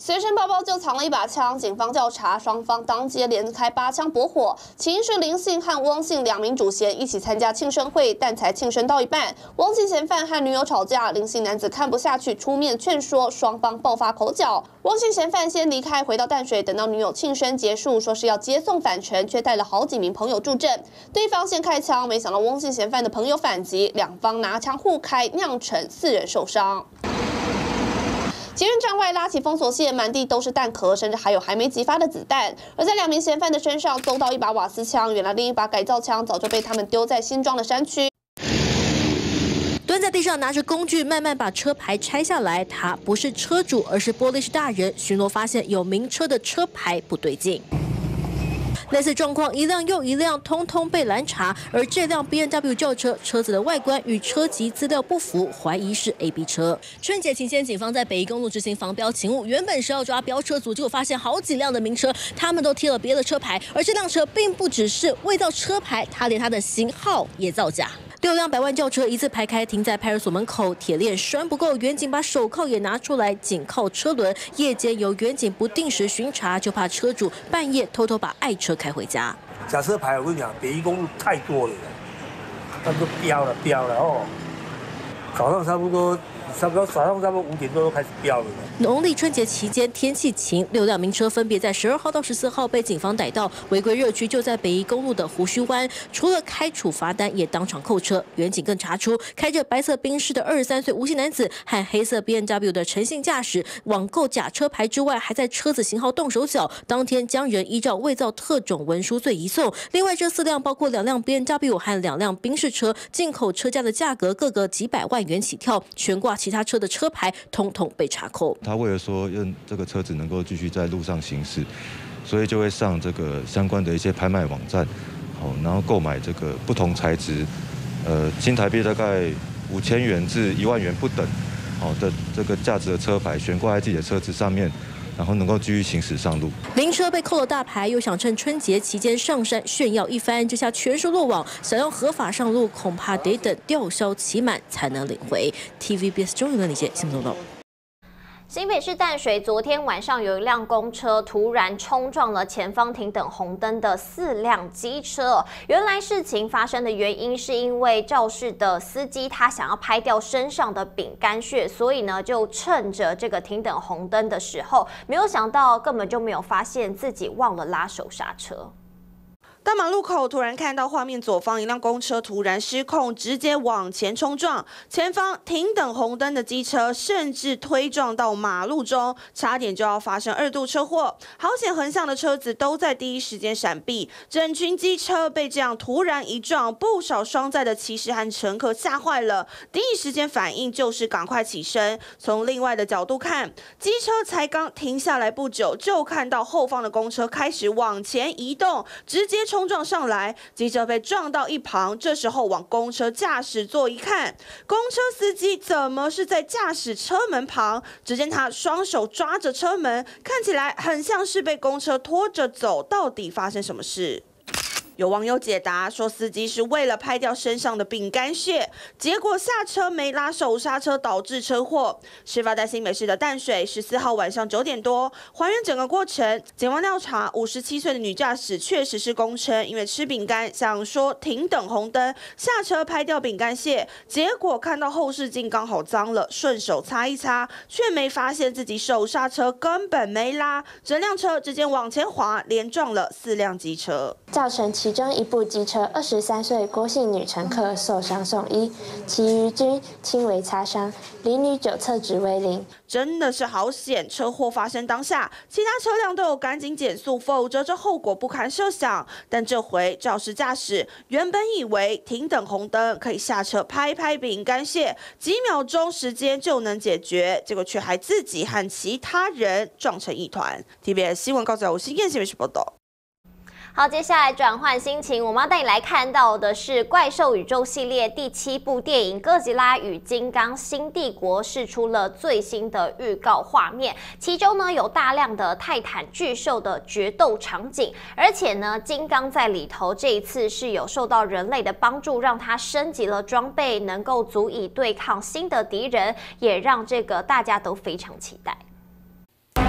随身包包就藏了一把枪，警方调查，双方当街连开8枪搏火。起因是林姓和翁姓2名主嫌一起参加庆生会，但才庆生到一半，翁姓嫌犯和女友吵架，林姓男子看不下去，出面劝说，双方爆发口角。翁姓嫌犯先离开，回到淡水，等到女友庆生结束，说是要接送返程，却带了好几名朋友助阵。对方先开枪，没想到翁姓嫌犯的朋友反击，两方拿枪互开，酿成4人受伤。捷运站外拉起封锁线，满地都是弹壳，甚至还有还没击发的子弹。而在2名嫌犯的身上搜到一把瓦斯枪，原来另一把改造枪早就被他们丢在新庄的山区。 蹲在地上拿着工具，慢慢把车牌拆下来。他不是车主，而是玻璃室大人。巡逻发现有名车的车牌不对劲。类似状况一辆又一辆，通通被拦查。而这辆 BMW 轿车，车子的外观与车籍资料不符，怀疑是 AB 车。春节期间，警方在北宜公路执行防标勤务，原本是要抓飙车族，结果发现好几辆的名车，他们都贴了别的车牌，而这辆车并不只是伪造车牌，它连它的型号也造假。6辆100万轿车一字排开停在派出所门口，铁链拴不够，远警把手铐也拿出来紧靠车轮。夜间有远警不定时巡查，就怕车主半夜偷偷把爱车开回家。 假车牌我跟你讲，北宜公路太多了，他们都标了哦。早上差不多早上5点多就开始标了。 农历春节期间天气晴，6辆名车分别在12号到14号被警方逮到，违规热区就在北宜公路的胡须湾。除了开处罚单，也当场扣车。远警更查出开着白色宾士的23岁吴姓男子和黑色 BMW 的陈姓驾驶，网购假车牌之外，还在车子型号动手脚。当天将人依照伪造特种文书罪移送。另外这4辆包括2辆 BMW 和2辆宾士车，进口车价的价格各个几百万元起跳，悬挂其他车的车牌统统被查扣。 他为了说让这个车子能够继续在路上行驶，所以就会上这个相关的一些拍卖网站，然后购买这个不同材质，新台币大概5000元至1万元不等，的这个价值的车牌悬挂在自己的车子上面，然后能够继续行驶上路。 名车被扣了大牌，又想趁春节期间上山炫耀一番，这下全数落网。想要合法上路，恐怕得等吊销期满才能领回。TVBS 中原的李杰新闻报道。 新北市淡水昨天晚上有一辆公车突然冲撞了前方停等红灯的4辆机车。原来事情发生的原因是因为肇事的司机他想要拍掉身上的饼干屑，所以呢就趁着这个停等红灯的时候，没有想到根本就没有发现自己忘了拉手刹车。 大马路口突然看到画面左方一辆公车突然失控，直接往前冲撞，前方停等红灯的机车甚至推撞到马路中，差点就要发生2度车祸。好险横向的车子都在第一时间闪避，整群机车被这样突然一撞，不少双载的骑士和乘客吓坏了，第一时间反应就是赶快起身。从另外的角度看，机车才刚停下来不久，就看到后方的公车开始往前移动，直接冲撞上来，机车被撞到一旁。这时候往公车驾驶座一看，公车司机怎么是在驾驶车门旁？只见他双手抓着车门，看起来很像是被公车拖着走。到底发生什么事？有网友解答说，司机是为了拍掉身上的饼干屑，结果下车没拉手刹车，导致车祸。事发在新北市的淡水，14号晚上9点多，还原整个过程。警方调查，57岁的女驾驶确实是供称，因为吃饼干想说停等红灯，下车拍掉饼干屑，结果看到后视镜刚好脏了，顺手擦一擦，却没发现自己手刹车根本没拉，整辆车直接往前滑，连撞了4辆机车， 造成其中一部机车23岁郭姓女乘客受伤送医，其余均轻微擦伤，离女酒测值为0。 真的是好险！车祸发生当下，其他车辆都有赶紧减速，否则这后果不堪设想。但这回肇事驾驶原本以为停等红灯可以下车拍拍饼干屑，几秒钟时间就能解决，结果却还自己和其他人撞成一团。TBS 新闻告诉我，新燕新闻报道。 好，接下来转换心情，我们要带你来看到的是怪兽宇宙系列第7部电影《哥吉拉与金刚：新帝国》释出了最新的预告画面，其中呢有大量的泰坦巨兽的决斗场景，而且呢金刚在里头这一次是有受到人类的帮助，让它升级了装备，能够足以对抗新的敌人，也让这个大家都非常期待。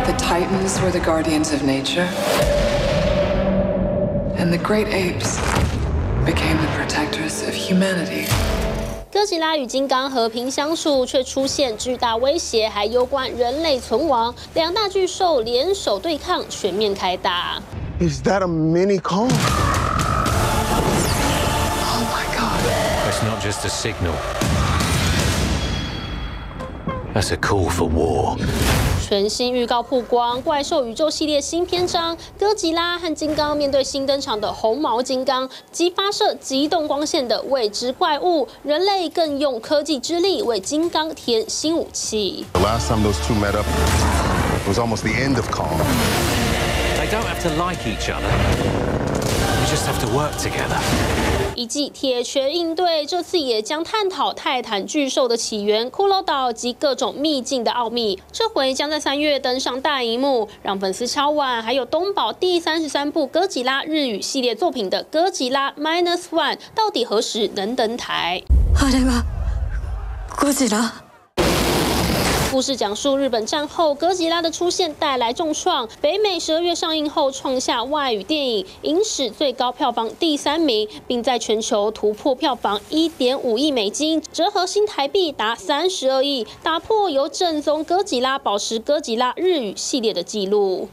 The Titans were the guardians of nature, and the great apes became the protectors of humanity. 哥吉拉与金刚和平相处，却出现巨大威胁，还攸关人类存亡。两大巨兽联手对抗，全面开打。 Is that a mini Kong? Oh my God! That's not just a signal. That's a call for war. 全新预告曝光，怪兽宇宙系列新篇章，哥吉拉和金刚面对新登场的红毛金刚及发射极动光线的未知怪物，人类更用科技之力为金刚添新武器。 The last time those two met up was almost the end of Kong. They don't have to like each other. We just have to work together. 一季铁拳应对，这次也将探讨泰坦巨兽的起源、骷髅岛及各种秘境的奥秘。这回将在3月登上大荧幕，让粉丝敲碗。还有东宝第33部哥吉拉日语系列作品的哥吉拉 -1， 到底何时能登台？ 哥吉拉。 故事讲述日本战后哥吉拉的出现带来重创，北美12月上映后创下外语电影影史最高票房第3名，并在全球突破票房1.5亿美金，折合新台币达32亿，打破由正宗哥吉拉保持哥吉拉日语系列的纪录。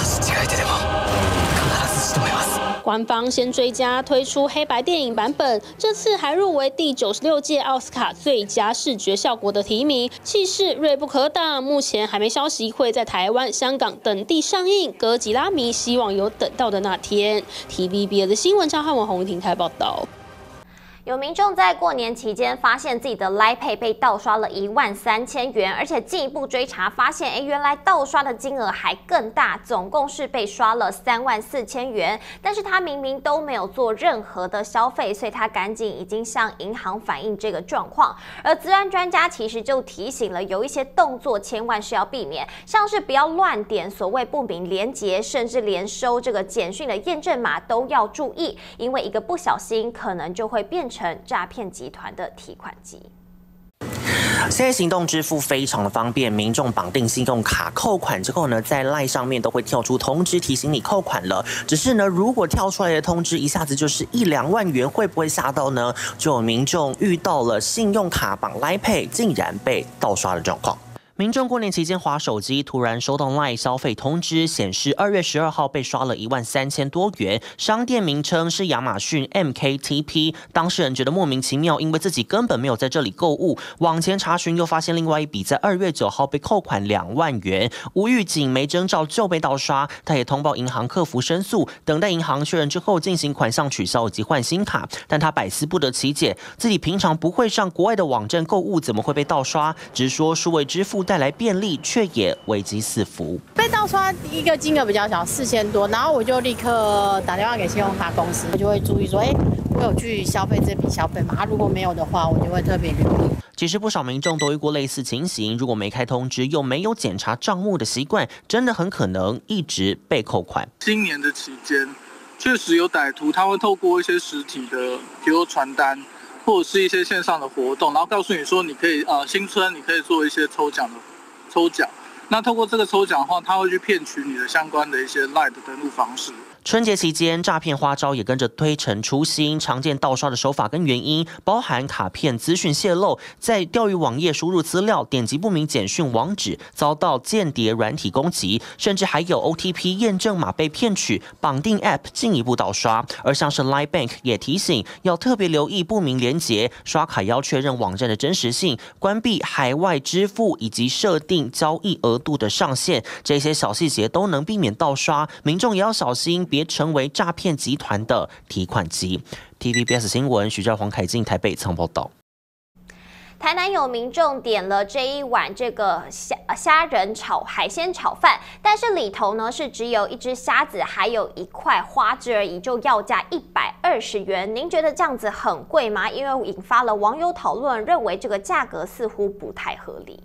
官方先追加推出黑白电影版本，这次还入围第96届奥斯卡最佳视觉效果的提名，气势锐不可挡。目前还没消息会在台湾、香港等地上映，哥吉拉迷希望有等到的那天。TVBS 的新闻张汉文、洪婷台报道。 有民众在过年期间发现自己的 Line Pay 被盗刷了13000元，而且进一步追查发现，原来盗刷的金额还更大，总共是被刷了34000元。但是他明明都没有做任何的消费，所以他赶紧已经向银行反映这个状况。而资安专家其实就提醒了，有一些动作千万是要避免，像是不要乱点所谓不明连结，甚至连收这个简讯的验证码都要注意，因为一个不小心可能就会变成诈骗集团的提款机。 现在行动支付非常的方便，民众绑定信用卡扣款之后呢，在 LINE 上面都会跳出通知提醒你扣款了。只是呢，如果跳出来的通知一下子就是1-2万元，会不会吓到呢？就有民众遇到了信用卡绑 LINE Pay 竟然被盗刷的状况。民众过年期间滑手机，突然收到 LINE 消费通知，显示2月12号被刷了13000多元，商店名称是亚马逊 MKTP。当事人觉得莫名其妙，因为自己根本没有在这里购物，往前查询又发现另外一笔在2月9号被扣款2万元，无预警没征兆就被盗刷。他也通报银行客服申诉，等待银行确认之后进行款项取消以及换新卡。但他百思不得其解，自己平常不会上国外的网站购物，怎么会被盗刷？直说数位支付带来便利，却也危机四伏。 被盗刷一个金额比较小，4000多，然后我就立刻打电话给信用卡公司，我就会注意说，我有去消费这笔消费嘛？如果没有的话，我就会特别留意。 其实不少民众都遇过类似情形，如果没开通知又没有检查账目的习惯，真的很可能一直被扣款。 今年的期间，确实有歹徒他会透过一些实体的，比如传单。或者是一些线上的活动，然后告诉你说你可以新春你可以做一些抽奖。那透过这个抽奖的话，他会去骗取你的相关的一些 LINE 的登录方式。 春节期间，诈骗花招也跟着推陈出新，常见盗刷的手法跟原因包含卡片资讯泄露，在钓鱼网页输入资料，点击不明简讯网址，遭到间谍软体攻击，甚至还有 OTP 验证码被骗取，绑定 App 进一步盗刷。而像是 LINE Bank 也提醒要特别留意不明连结，刷卡要确认网站的真实性，关闭海外支付以及设定交易额度的上限，这些小细节都能避免盗刷，民众也要小心，别成为诈骗集团的提款机。TVBS 新闻徐兆黄、凯进台北仓报道。 台南有民众点了这一碗这个虾仁炒海鲜炒饭，但是里头呢是只有一只虾子，还有一块花枝而已，就要价120元。您觉得这样子很贵吗？因为引发了网友讨论，认为这个价格似乎不太合理。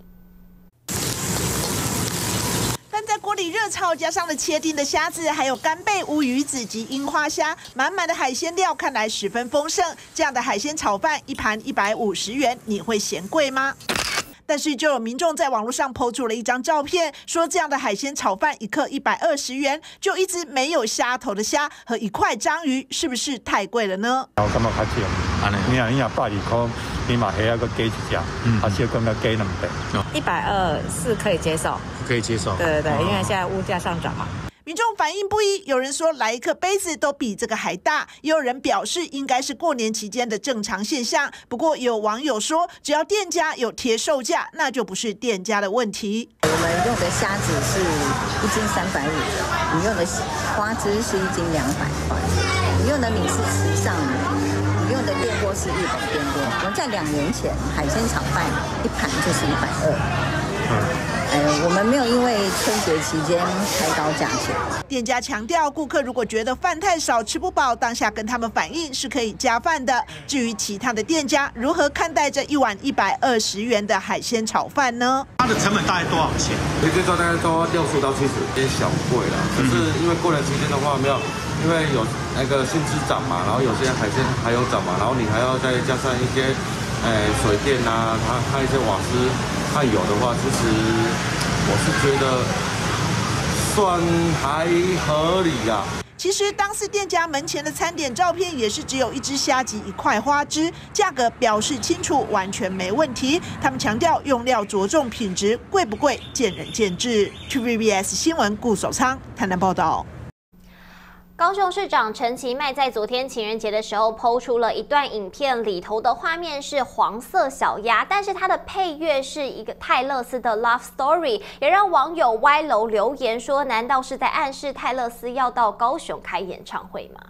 但在锅里热炒，加上了切丁的虾子，还有干贝、乌鱼子及樱花虾，满满的海鲜料，看来十分丰盛。这样的海鲜炒饭一盘150元，你会嫌贵吗？ 但是就有民众在网络上抛出了一张照片，说这样的海鲜炒饭1克120元，就一只没有虾头的虾和1块章鱼，是不是太贵了呢？ 我感觉较贵，你若120块，你买虾个加一只，还是更加加2倍。 120是可以接受， 可以接受。 对对对，因为现在物价上涨嘛。 民众反应不一，有人说来一克杯子都比这个还大，也有人表示应该是过年期间的正常现象。不过有网友说，只要店家有贴售价，那就不是店家的问题。 我们用的虾子是1斤350，你用的花枝是1斤200块，你用的米是时尚米，你用的电锅是日本电锅。我们在2年前海鲜炒饭一盘就是120。我们没有因为春节期间开高价钱。 店家强调，顾客如果觉得饭太少吃不饱，当下跟他们反映是可以加饭的。至于其他的店家如何看待这一碗120元的海鲜炒饭呢？ 它的成本大概多少钱？ 最高大概都要60到70，有点小贵了。可是因为过年期间的话，没有，因为有那个薪资涨嘛，然后有些海鲜还有涨嘛，然后你还要再加上一些水电啊，它一些瓦斯。它有的话，其实我是觉得算还合理啊。 其实当次店家门前的餐点照片也是只有1只虾及1块花枝，价格表示清楚，完全没问题。他们强调用料着重品质，贵不贵见仁见智。TVBS 新闻顾守仓台南报道。 高雄市长陈其迈在昨天情人节的时候抛出了一段影片，里头的画面是黄色小鸭，但是它的配乐是一个泰勒斯的 Love Story， 也让网友歪楼留言说，难道是在暗示泰勒斯要到高雄开演唱会吗？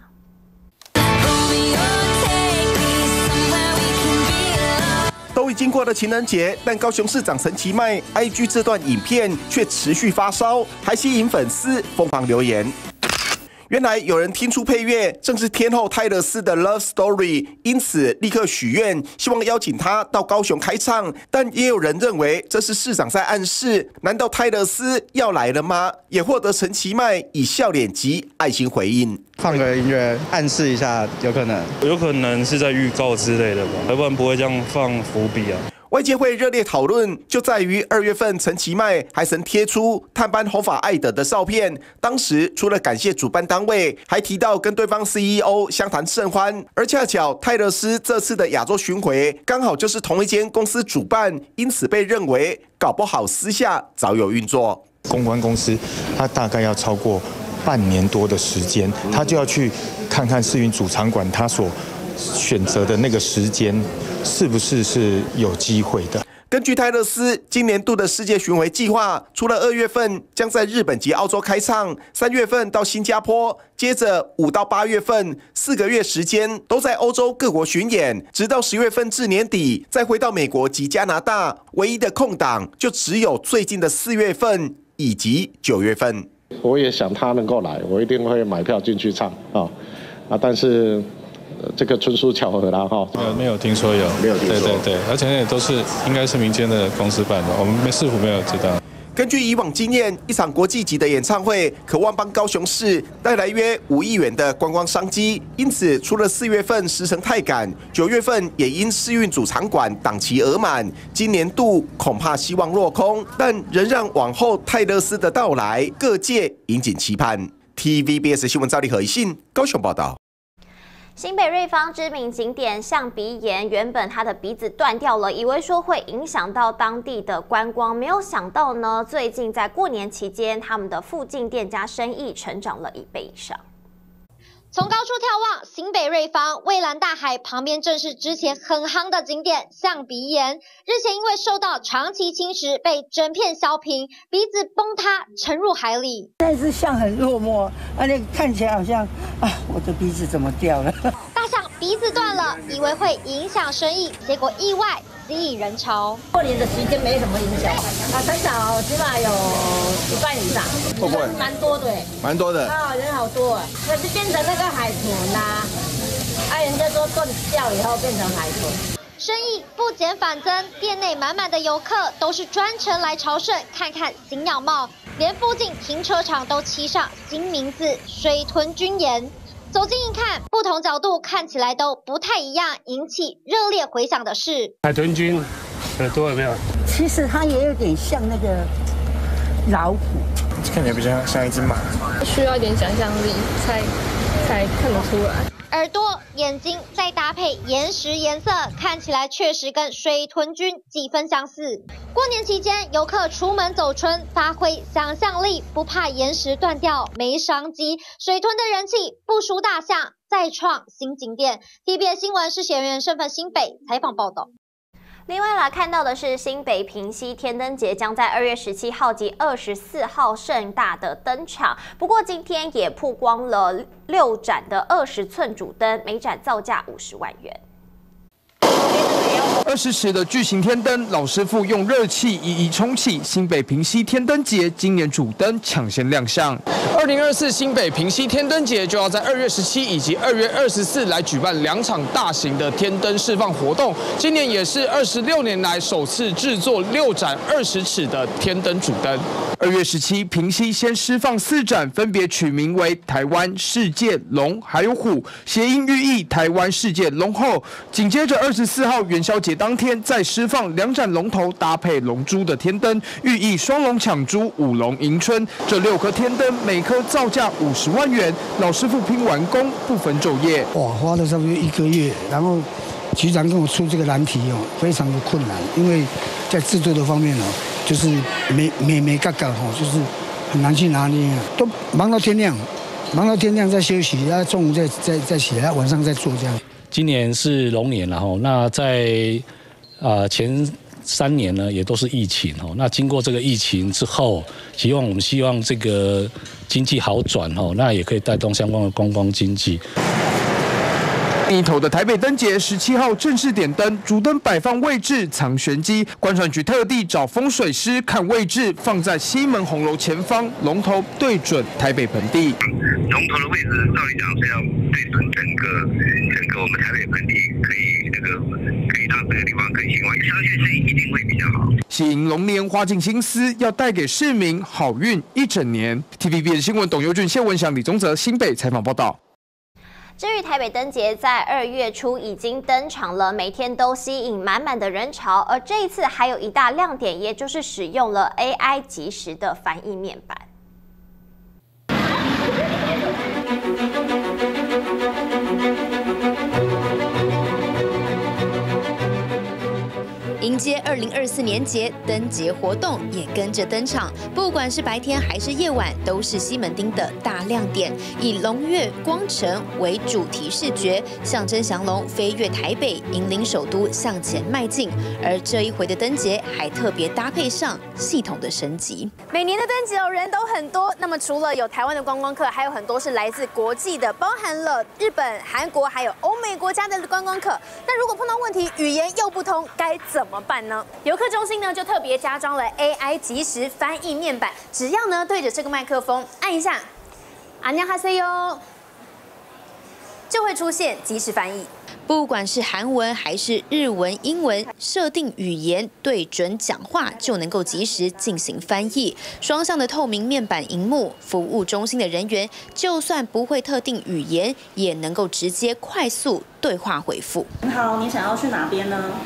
都已经过了情人节，但高雄市长陈其迈 IG 这段影片却持续发烧，还吸引粉丝疯狂留言。原来有人听出配乐正是天后泰勒斯的 Love Story， 因此立刻许愿，希望邀请他到高雄开唱。但也有人认为这是市长在暗示，难道泰勒斯要来了吗？也获得陈其迈以笑脸及爱心回应。 放个音乐暗示一下，有可能是在预告之类的吧，要不然不会这样放伏笔啊。 外界会热烈讨论，就在于2月份陈其迈还曾贴出探班红发艾德的照片，当时除了感谢主办单位，还提到跟对方 CEO 相谈甚欢。而恰巧泰勒斯这次的亚洲巡回刚好就是同一间公司主办，因此被认为搞不好私下早有运作。 公关公司它大概要超过半年多的时间，他就要去看看世运主场馆他所选择的那个时间是不是有机会的。 根据泰勒斯今年度的世界巡回计划，除了2月份将在日本及澳洲开唱，3月份到新加坡，接着5到8月份4个月时间都在欧洲各国巡演，直到10月份至年底再回到美国及加拿大，唯一的空档就只有最近的4月份以及9月份。 我也想他能够来，我一定会买票进去唱但是这个纯属巧合啦哈。 没有听说有， 没有听说。 对，而且也都是应该是民间的公司办的，我们市府没有知道。 根据以往经验，一场国际级的演唱会渴望帮高雄市带来约5亿元的观光商机，因此除了4月份时程太赶，9月份也因世运主场馆档期额满，今年度恐怕希望落空，但仍让往后泰勒斯的到来，各界引颈期盼。TVBS 新闻赵立和一信高雄报道。 新北瑞芳知名景点象鼻岩，原本他的鼻子断掉了，以为说会影响到当地的观光，没有想到呢，最近在过年期间，他们的附近店家生意成长了1倍以上。 从高处眺望新北瑞芳，蔚蓝大海旁边正是之前很夯的景点象鼻岩。日前因为受到长期侵蚀，被整片削平，鼻子崩塌沉入海里。 那只象很落寞，而且看起来好像我的鼻子怎么掉了？ 大象鼻子断了，以为会影响生意，结果意外吸引人潮。 过年的期间没什么影响很少，起码有1半以上。 会不会？ 蛮多的， 蛮多的。 人好多可是变成那个海豚啦，人家说断掉以后变成海豚。 生意不减反增，店内满满的游客都是专程来朝圣，看看新样貌，连附近停车场都漆上新名字“水豚军岩”。走近一看，不同角度看起来都不太一样，引起热烈回响的是海豚军，耳朵有没有？ 其实它也有点像那个老虎， 看起来比较像一只马。 需要一点想象力才看得出来。 耳朵、眼睛再搭配岩石颜色，看起来确实跟水豚菌几分相似。过年期间，游客出门走春，发挥想象力，不怕岩石断掉没商机。水豚的人气不输大象，再创新景点。TVBS 新闻是写员身份新北采访报道。 另外来看到的是新北平溪天灯节将在2月17号及24号盛大的登场，不过今天也曝光了6盏的20寸主灯，每盏造价50万元。 20尺的巨型天灯，老师傅用热气一一冲起。新北平溪天灯节今年主灯抢先亮相。2024新北平溪天灯节就要在2月17以及2月24来举办2场大型的天灯释放活动。今年也是26年来首次制作6盏20尺的天灯主灯。2月17，平溪先释放4盏，分别取名为台湾、世界、龙还有虎，谐音寓意台湾、世界、龙后。紧接着24号元宵节当天再释放2盏龙头搭配龙珠的天灯，寓意双龙抢珠、5龙迎春。这6颗天灯每颗造价50万元，老师傅拼完工不分昼夜。 哇，花了差不多1个月，然后局长跟我出这个难题哦，非常的困难，因为在制作的方面哦，就是没嘎嘎哦，就是很难去拿捏，都忙到天亮，再休息，然后中午再起来，晚上再做这样。 今年是龙年了哈，那在前3年呢也都是疫情哈，那经过这个疫情之后，我们希望这个经济好转哈，那也可以带动相关的观光经济。另一头的台北灯节17号正式点灯，主灯摆放位置藏玄机，观传局特地找风水师看位置，放在西门红楼前方，龙头对准台北盆地。 龙头的位置照理讲是要对准整个我们台北盆地，可以让这个地方更兴旺，相信是一定会比较好。 喜迎龙年，花尽心思要带给市民好运一整年。TVBS 新闻董佑俊、谢文祥、李宗泽新北采访报道。 至于台北灯节在2月初已经登场了，每天都吸引满满的人潮，而这一次还有一大亮点，也就是使用了 AI 即时的翻译面板。 迎接2024年节，灯节活动也跟着登场。不管是白天还是夜晚，都是西门町的大亮点。以龙跃光城为主题视觉，象征降龙飞越台北，引领首都向前迈进。而这一回的灯节还特别搭配上系统的升级。 每年的灯节人都很多，那么除了有台湾的观光客，还有很多是来自国际的，包含了日本、韩国还有欧美国家的观光客。那如果碰到问题，语言又不通，该怎么办呢？游客中心呢就特别加装了 AI 即时翻译面板，只要呢对着这个麦克风按一下，안녕하세요，就会出现即时翻译。 不管是韩文还是日文、英文，设定语言对准讲话就能够及时进行翻译。双向的透明面板荧幕，服务中心的人员就算不会特定语言，也能够直接快速对话回复。 您好，你想要去哪边呢？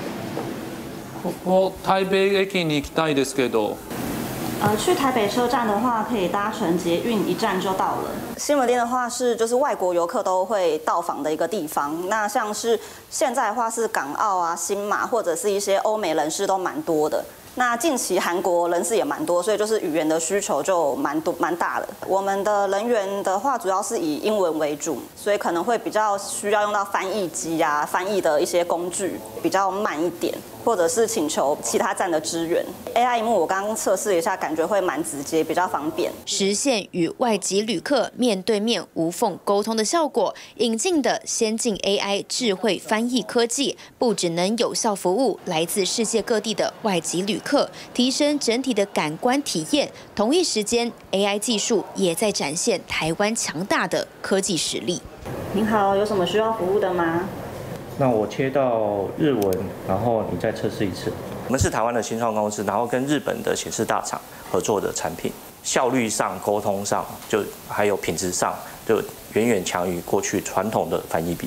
台北駅に行きたいですけど。 去台北车站的话，可以搭乘捷运1站就到了。 西门町的话就是外国游客都会到访的一个地方。那像是现在的话是港澳啊、新马或者是一些欧美人士都蛮多的。那近期韩国人士也蛮多，所以就是语言的需求就蛮大的。我们的人员的话，主要是以英文为主，所以可能会比较需要用到翻译机啊、翻译的一些工具，比较慢一点，或者是请求其他站的支援。AI 萤幕我刚刚测试一下，感觉会蛮直接，比较方便， 实现与外籍旅客面对面无缝沟通的效果。引进的先进 AI 智慧翻译科技，不只能有效服务来自世界各地的外籍旅客，提升整体的感官体验。同一时间 ，AI 技术也在展现台湾强大的科技实力。 您好，有什么需要服务的吗？ 那我切到日文，然后你再测试一次。我们是台湾的新创公司，然后跟日本的显示大厂合作的产品，效率上、沟通上，就还有品质上，就远远强于过去传统的翻译比。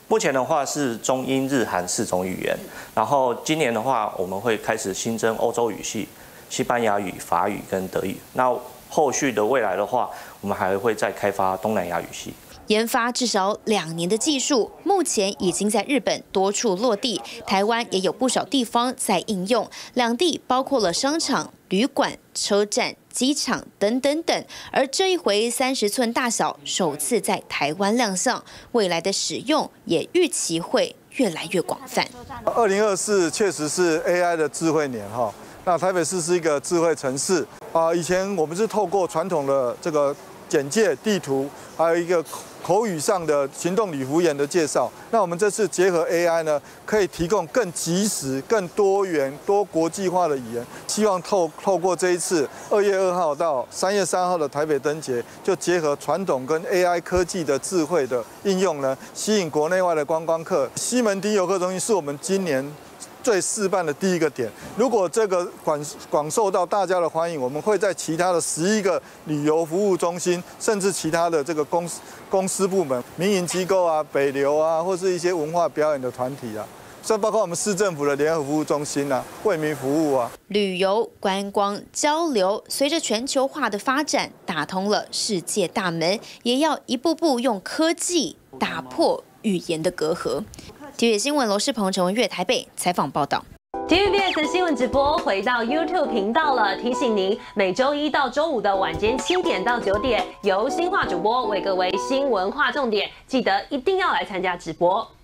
目前的话是中英日韩4种语言，然后今年的话我们会开始新增欧洲语系、西班牙语、法语跟德语。那后续的未来的话，我们还会再开发东南亚语系。 研发至少2年的技术，目前已经在日本多处落地，台湾也有不少地方在应用。两地包括了商场、旅馆、车站、机场等等等。而这一回30寸大小首次在台湾亮相，未来的使用也预期会越来越广泛。 2024确实是 AI 的智慧年哈。那台北市是一个智慧城市以前我们是透过传统的这个简介地图，还有一个口语上的行动礼服员的介绍。那我们这次结合 AI 呢，可以提供更及时、更多元、多国际化的语言。希望透过这一次2月2号到3月3号的台北灯节，就结合传统跟 AI 科技的智慧的应用呢，吸引国内外的观光客。西门町游客中心是我们今年最试办的第一个点，如果这个广受到大家的欢迎，我们会在其他的11个旅游服务中心，甚至其他的这个公司部门、民营机构啊、北流啊，或是一些文化表演的团体啊，像包括我们市政府的联合服务中心啊、为民服务啊。 旅游、观光、交流，随着全球化的发展，打通了世界大门，也要一步步用科技打破语言的隔阂。TVBS 新闻罗世鹏、陈文月台北采访报道。 TVBS 新闻直播回到 YouTube 频道了，提醒您每周1到周5的晚间7点到9点，由新化主播为各位新闻划重点，记得一定要来参加直播。